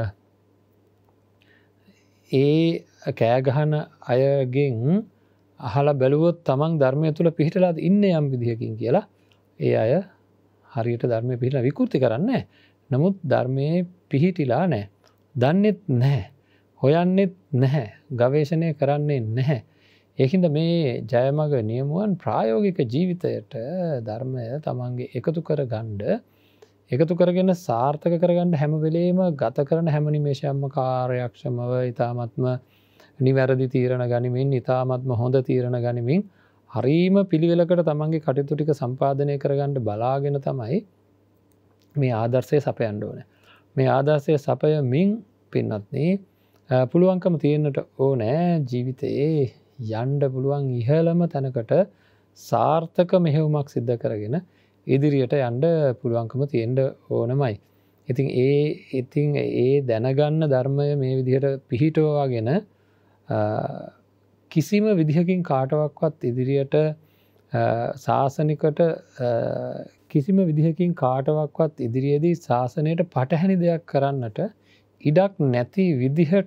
ඒ කෑ ගහන අයගෙන් අහලා බැලුවොත් තමන් ධර්මය තුල පිහිටලා ඉන්නේ යම් විදිහකින් කියලා ඒ අය හරියට ධර්මයේ පිහිටලා විකෘති කරන්නේ නැහැ. නමුත් ධර්මයේ පිහිටිලා නැහැ. දන්නෙත් නැහැ. හොයන්නෙත් නැහැ. ගවේෂණය කරන්නේ නැහැ. ඒකින්ද මේ ජයමග නියමුවන් ප්‍රායෝගික ජීවිතයට ධර්මය තමන්ගේ එකතු කරගන්න එකතු කරගෙන සාර්ථක කරගන්න හැම වෙලේම ගත කරන හැම නිමේෂයක්ම කාර්යක්ෂමව ඊ타ත්ම නිවැරදි තීරණ ගනිමින් ඊ타ත්ම හොඳ තීරණ ගනිමින් හරීම පිළිවෙලකට තමන්ගේ කටයුතු ටික සම්පාදනය කරගන්න බලාගෙන තමයි මේ ආදර්ශය සපයන්න ඕනේ. මේ ආදර්ශය සපයමින් පින්වත්නි පුළුවන්කම තියෙන්නට ඕනේ ජීවිතයේ යන්න පුළුවන් ඉහළම තැනකට සාර්ථක මෙහෙයුමක් සිද්ධ කරගෙන ඉදිරියට යන්න පුළුවන්කම තියෙන්න ඕනමයි. ඉතින් ඒ ඉතින් ඒ දැනගන්න ධර්මය මේ විදිහට පිහිටවගෙන කිසිම විදිහකින් කාටවත් ඉදිරියට ශාසනිකට කිසිම විදිහකින් කාටවත් ඉදිරියේදී ශාසනයට පටහැනි දෙයක් කරන්නට ඉඩක් නැති විදිහට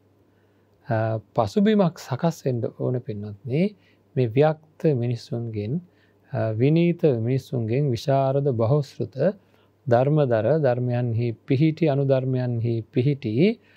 පසුබිමක් සකස් වෙන්න ඕන පින්වත්නි. මේ ව්‍යක්ත මිනිසුන්ගෙන් විනීත මිනිසුන්ගෙන් විශාරද බහුශ්‍රත ධර්මදර ධර්මයන්හි පිහිටි අනුධර්මයන්හි පිහිටි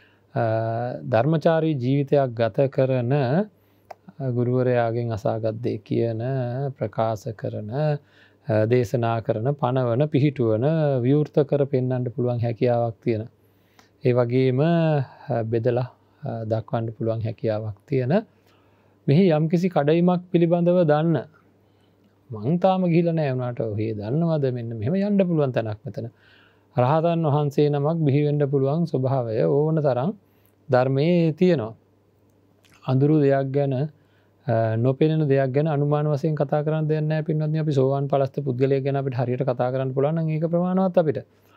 ධර්මචාරී ජීවිතයක් ගත කරන ගුරුවරයාගෙන් අසාගත් දේ කියන ප්‍රකාශ කරන දේශනා කරන පනවන පිහිටුවන විවෘත කර පෙන්වන්න පුළුවන් හැකියාවක් තියෙන. ඒ වගේම බෙදලා දක්වන්න පුළුවන් හැකියාවක් තියෙන මෙහි යම්කිසි කඩයිමක් පිළිබඳව දන්න මං තාම ගිහිල්ලා නැහැ වුණාට ඔහේ දන්නවද මෙන්න මෙහෙම යන්න පුළුවන් තැනක් මෙතන. රහතන් වහන්සේ නමක් බිහි වෙන්න පුළුවන් ස්වභාවය ඕන තරම් ධර්මයේ තියෙනවා. අඳුරු දෙයක් ගැන නොපෙනෙන දෙයක් ගැන අනුමාන වශයෙන් කතා කරන්න දෙයක් නැහැ පින්වත්නි. අපි සෝවාන් පලස්ත පුද්ගලයෙක් ගැන අපිට හරියට කතා කරන්න පුළුවන් නම් ඒක ප්‍රමාණවත් අපිට.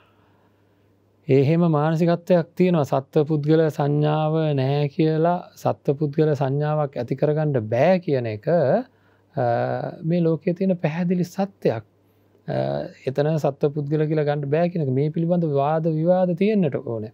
ඒ හැම මානසිකත්වයක් තියෙනවා. සත්ව පුද්ගල සංඥාව නැහැ කියලා සත්ව පුද්ගල සංඥාවක් ඇති කරගන්න බෑ කියන එක මේ ලෝකයේ තියෙන පැහැදිලි සත්‍යයක්. එතන සත්ව පුද්ගල කියලා ගන්න බෑ කියන එක මේ පිළිබඳ වාද විවාද තියෙන්නට ඕනේ.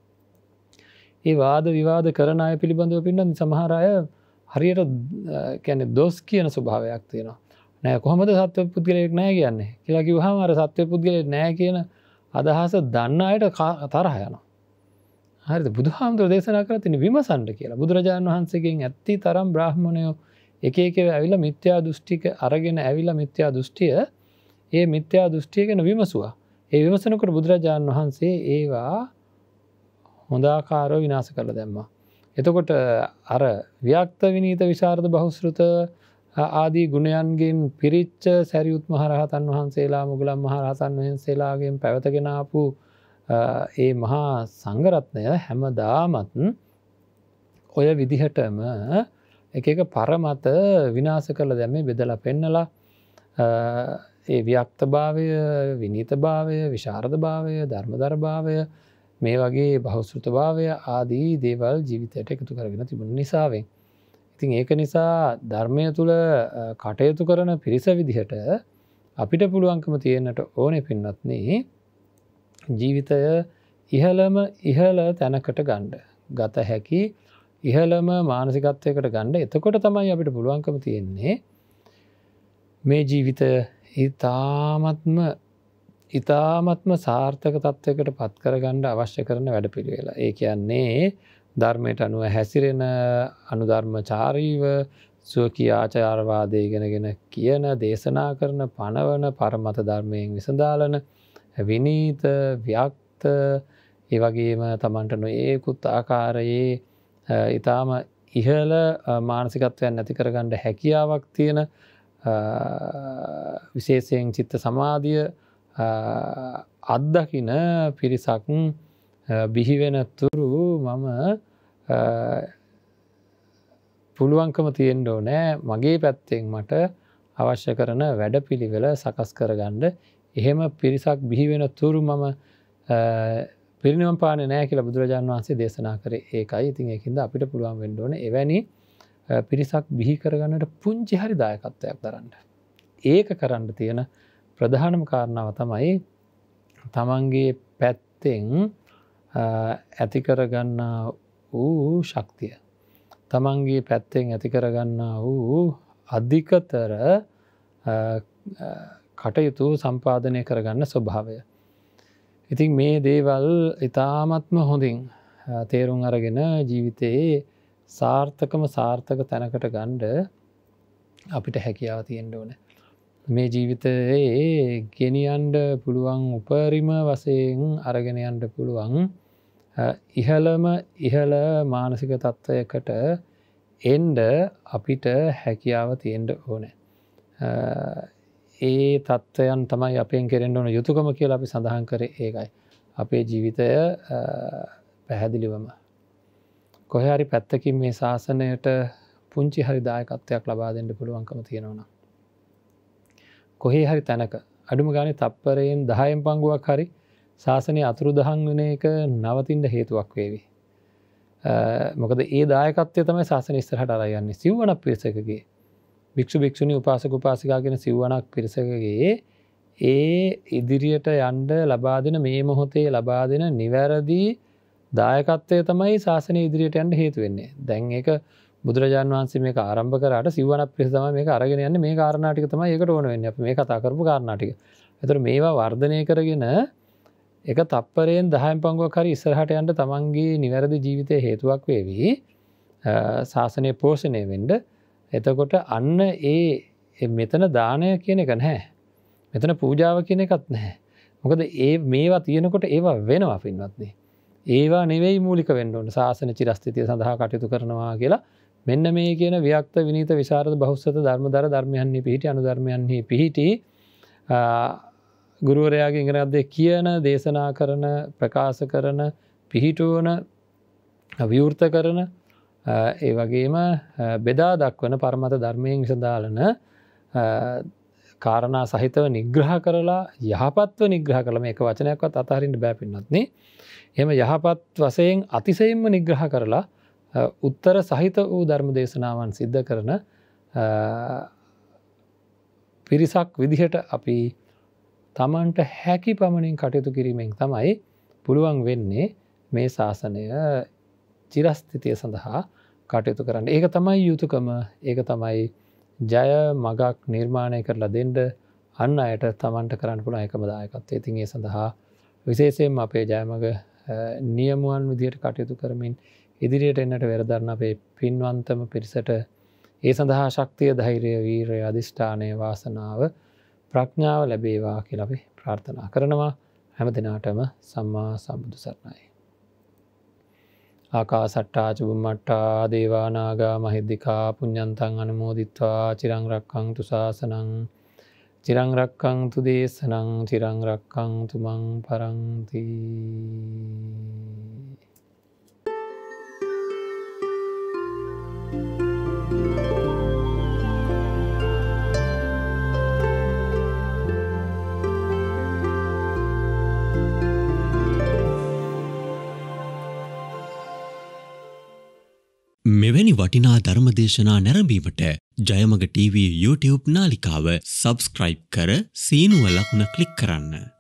ඒ වාද විවාද කරන අය පිළිබඳව පින්නත් සමහර අය හරියට කියන්නේ දොස් කියන ස්වභාවයක් තියෙනවා. නෑ කොහොමද සත්ව පුද්ගලයෙක් නෑ කියන්නේ කියලා කිව්වහම අර සත්ව පුද්ගලයෙක් නෑ කියන අදහස දන්න අයට තරහ යනවා. හරිද? බුදුහාමුදුරේ දේශනා කරලා තියෙන විමසන්න කියලා. බුදුරජාණන් වහන්සේගෙන් ඇත්ති තරම් බ්‍රාහ්මණයෝ එක එක ඇවිල්ලා මිත්‍යා දෘෂ්ටික අරගෙන ඇවිල්ලා මිත්‍යා දෘෂ්ටිය ඒ මිත්‍යා දෘෂ්ටිය ගැන විමසුවා. ඒ විමසනකොට බුදුරජාණන් වහන්සේ ඒවා හොඳාකාරව විනාශ කරලා දැම්මා. එතකොට අර ව්‍යක්ත විනීත විශාරද බහුශ්‍රත ආදී ගුණයන්ගෙන් පිරිච්ච සරියුත් මහ රහතන් වහන්සේලා මුගලන් මහ රහතන් වහන්සේලාගෙන් පැවතගෙන ආපු ඒ මහා සංඝරත්නය හැමදාමත් ඔය විදිහටම එක එක පරමත විනාශ කරලා දැම්මේ බෙදලා පෙන්නලා ඒ ව්‍යක්තභාවය විනීතභාවය විශාරදභාවය ධර්මදරභාවය මේ වගේ බහුශ්‍රතභාවය ආදී දේවල් ජීවිතයට එකතු කරගෙන තිබුණ නිසාවෙන්. ඉතින් ඒක නිසා ධර්මය තුල කටයුතු කරන පිරිස විදිහට අපිට පුළුවන්කම තියෙන්නට ඕනේ පින්වත්නි ජීවිතය ඉහළම ඉහළ තැනකට ගන්න. ගත හැකි ඉහළම මානසිකත්වයකට ගන්න. එතකොට තමයි අපිට පුළුවන්කම තියෙන්නේ මේ ජීවිතය ඊ타ත්ම ඉතාමත්ම සාර්ථක තත්ත්වයකට පත් කරගන්න අවශ්‍ය කරන වැඩපිළිවෙල. ඒ කියන්නේ ධර්මයට අනුව හැසිරෙන අනුධර්මචාරීව ස්වකීය ආචාරවාදය ඉගෙනගෙන කියන දේශනා කරන පනවන පරමත ධර්මයෙන් විසඳාලන විනීත ව්‍යක්ත ඒ වගේම තමන්ට නොයෙකුත් ආකාරයේ ඊටාම ඉහළ මානසිකත්වයන් නැති කරගන්න හැකියාවක් තියෙන විශේෂයෙන් චිත්ත සමාධිය අත්දකින පිරිසක් බිහි වෙන තුරු මම පුළුවන්කම තියෙන්න ඕනේ මගේ පැත්තෙන් මට අවශ්‍ය කරන වැඩපිළිවෙල සකස් කරගන්න. එහෙම පිරිසක් බිහි වෙන තුරු මම පිරිනිවන් පාන්නේ නැහැ කියලා බුදුරජාණන් වහන්සේ දේශනා කරේ. ඒකයි. ඉතින් ඒකින්ද අපිට පුළුවන් වෙන්න ඕනේ එවැනි පිරිසක් බිහි කරගන්නට පුංචි හරි දායකත්වයක් දරන්න. ඒක කරන්න තියෙන ප්‍රධානම කාරණාව තමයි තමන්ගේ පැත්තෙන් ඇති කරගන්නා වූ ශක්තිය. තමන්ගේ පැත්තෙන් ඇති කරගන්නා වූ අධිකතර කටයුතු සම්පාදනය කරගන්න ස්වභාවය. ඉතින් මේ දේවල් ඉතාමත්ම හොඳින් තේරුම් අරගෙන ජීවිතයේ සාර්ථකම සාර්ථක තැනකට ගන්න අපිට හැකියාව තියෙන්න ඕනේ. මේ ජීවිතයේ ගෙනියන්න පුළුවන් උපරිම වශයෙන් අරගෙන යන්න පුළුවන් ඉහළම ඉහළ මානසික තත්ත්වයකට එන්න අපිට හැකියාව තියෙන්න ඕනේ. ඒ තත්ත්වයන් තමයි අපෙන් කෙරෙන්න ඕන යුතුයකම කියලා අපි සඳහන් කරේ ඒකයි. අපේ ජීවිතය පැහැදිලිවම කොහේ හරි පැත්තකින් මේ ශාසනයට පුංචි හරි දායකත්වයක් ලබා දෙන්න පුළුවන්කම තියෙනවා නම් කොහේ හරි තැනක අඩුම ගානේ තප්පරයෙන් දහයෙන් පංගුවක් හරි ශාසනය අතුරුදහන් වෙන එක නවතින්න හේතුවක් වේවි. මොකද ඒ දායකත්වය තමයි ශාසනය ඉස්සරහට අරන් යන්නේ. සිව්වණක් පිරිසකගේ භික්ෂු භික්ෂුණී උපාසක උපාසිකා කියන සිව්වණක් පිරිසකගේ ඒ ඉදිරියට යන්න ලබා දෙන මේ මොහොතේ ලබා දෙන නිවැරදි දායකත්වය තමයි ශාසනය ඉදිරියට යන්න හේතු වෙන්නේ. දැන් ඒක බුදුරජාණන් වහන්සේ මේක ආරම්භ කරාට සිව්වණක් පිරිස තමයි මේක අරගෙන යන්නේ. මේ කාරණා ටික තමයි ඒකට ඕන වෙන්නේ. අපි මේ කතා කරපු කාරණා ටික. ඒතර මේවා වර්ධනය කරගෙන එක තප්පරයෙන් දහයෙන් පංගුවක් හරි ඉස්සරහට යන්න තමන්ගේ නිවැරදි ජීවිතයේ හේතුවක් වේවි. ශාසනය පෝෂණය වෙන්න. එතකොට අන්න ඒ මෙතන දානය කියන එක නැහැ. මෙතන පූජාව කියන එකත් නැහැ. මොකද ඒ මේවා තියෙනකොට ඒවා වෙනවා පින්වත්නි. ඒවා නෙවෙයි මූලික වෙන්න ඕන. ශාසන චිරස්ථිතිය සඳහා කටයුතු කරනවා කියලා මෙන්න මේ කියන වික්ත විනීත විශාරද බහුසත ධර්මදර ධර්මයන්හි පිහිටි අනුධර්මයන්හි පිහිටි ගුරුවරයාගේ ඉගෙනගත්තේ කියන දේශනා කරන ප්‍රකාශ කරන පිහිටුවන විවෘත කරන ඒ වගේම බෙදා දක්වන පරමත ධර්මයෙන් විසඳාලන කාරණා සහිතව නිග්‍රහ කරලා යහපත්ව නිග්‍රහ කළා. මේක වචනයක්වත් අතහරින්න බෑ පින්නත්නේ. එහෙම යහපත් වශයෙන් අතිශයින්ම නිග්‍රහ කරලා උත්තර සහිත වූ ධර්ම දේශනාවන් සිද්ධ කරන පිරිසක් විදිහට අපි තමන්ට හැකි පමණින් කටයුතු කිරීමෙන් තමයි පුළුවන් වෙන්නේ මේ ශාසනය චිරස්ථිතිය සඳහා කටයුතු කරන්න. ඒක තමයි යුතුයකම. ඒක තමයි ජය මගක් නිර්මාණය කරලා දෙන්න අන් අයට තමන්ට කරන්න පුළුවන් එකම දායකත්වය. ඉතින් ඒ සඳහා විශේෂයෙන්ම අපේ ජයමග නියමුවන් විදිහට කටයුතු කරමින් ඉදිරියට එන්නට වෙරදරන අපේ පින්වන්තම පිරිසට ඒ සඳහා ශක්තිය, ධෛර්යය, වීරය, අධිෂ්ඨානය, වාසනාව, ප්‍රඥාව ලැබේවා කියලා අපි ප්‍රාර්ථනා කරනවා. හැම දිනාටම සම්මා සම්බුදු සරණයි. ආකාසට්ටා චුම්මට්ටා දේවා නාග මහිද්దికා පුඤ්ඤන්තං අනුමෝදිත්වා චිරං රක්ඛන්තු ශාසනං චිරං රක්ඛන්තු දේශනං චිරං රක්ඛන්තු මං පරන්ති. මෙවැනි වටිනා ධර්මදේශනා නැරඹීමට ජයමග ටීවී YouTube නාලිකාව සබස්ක්‍රයිබ් කර සීනුව ලකුණ ක්ලික් කරන්න.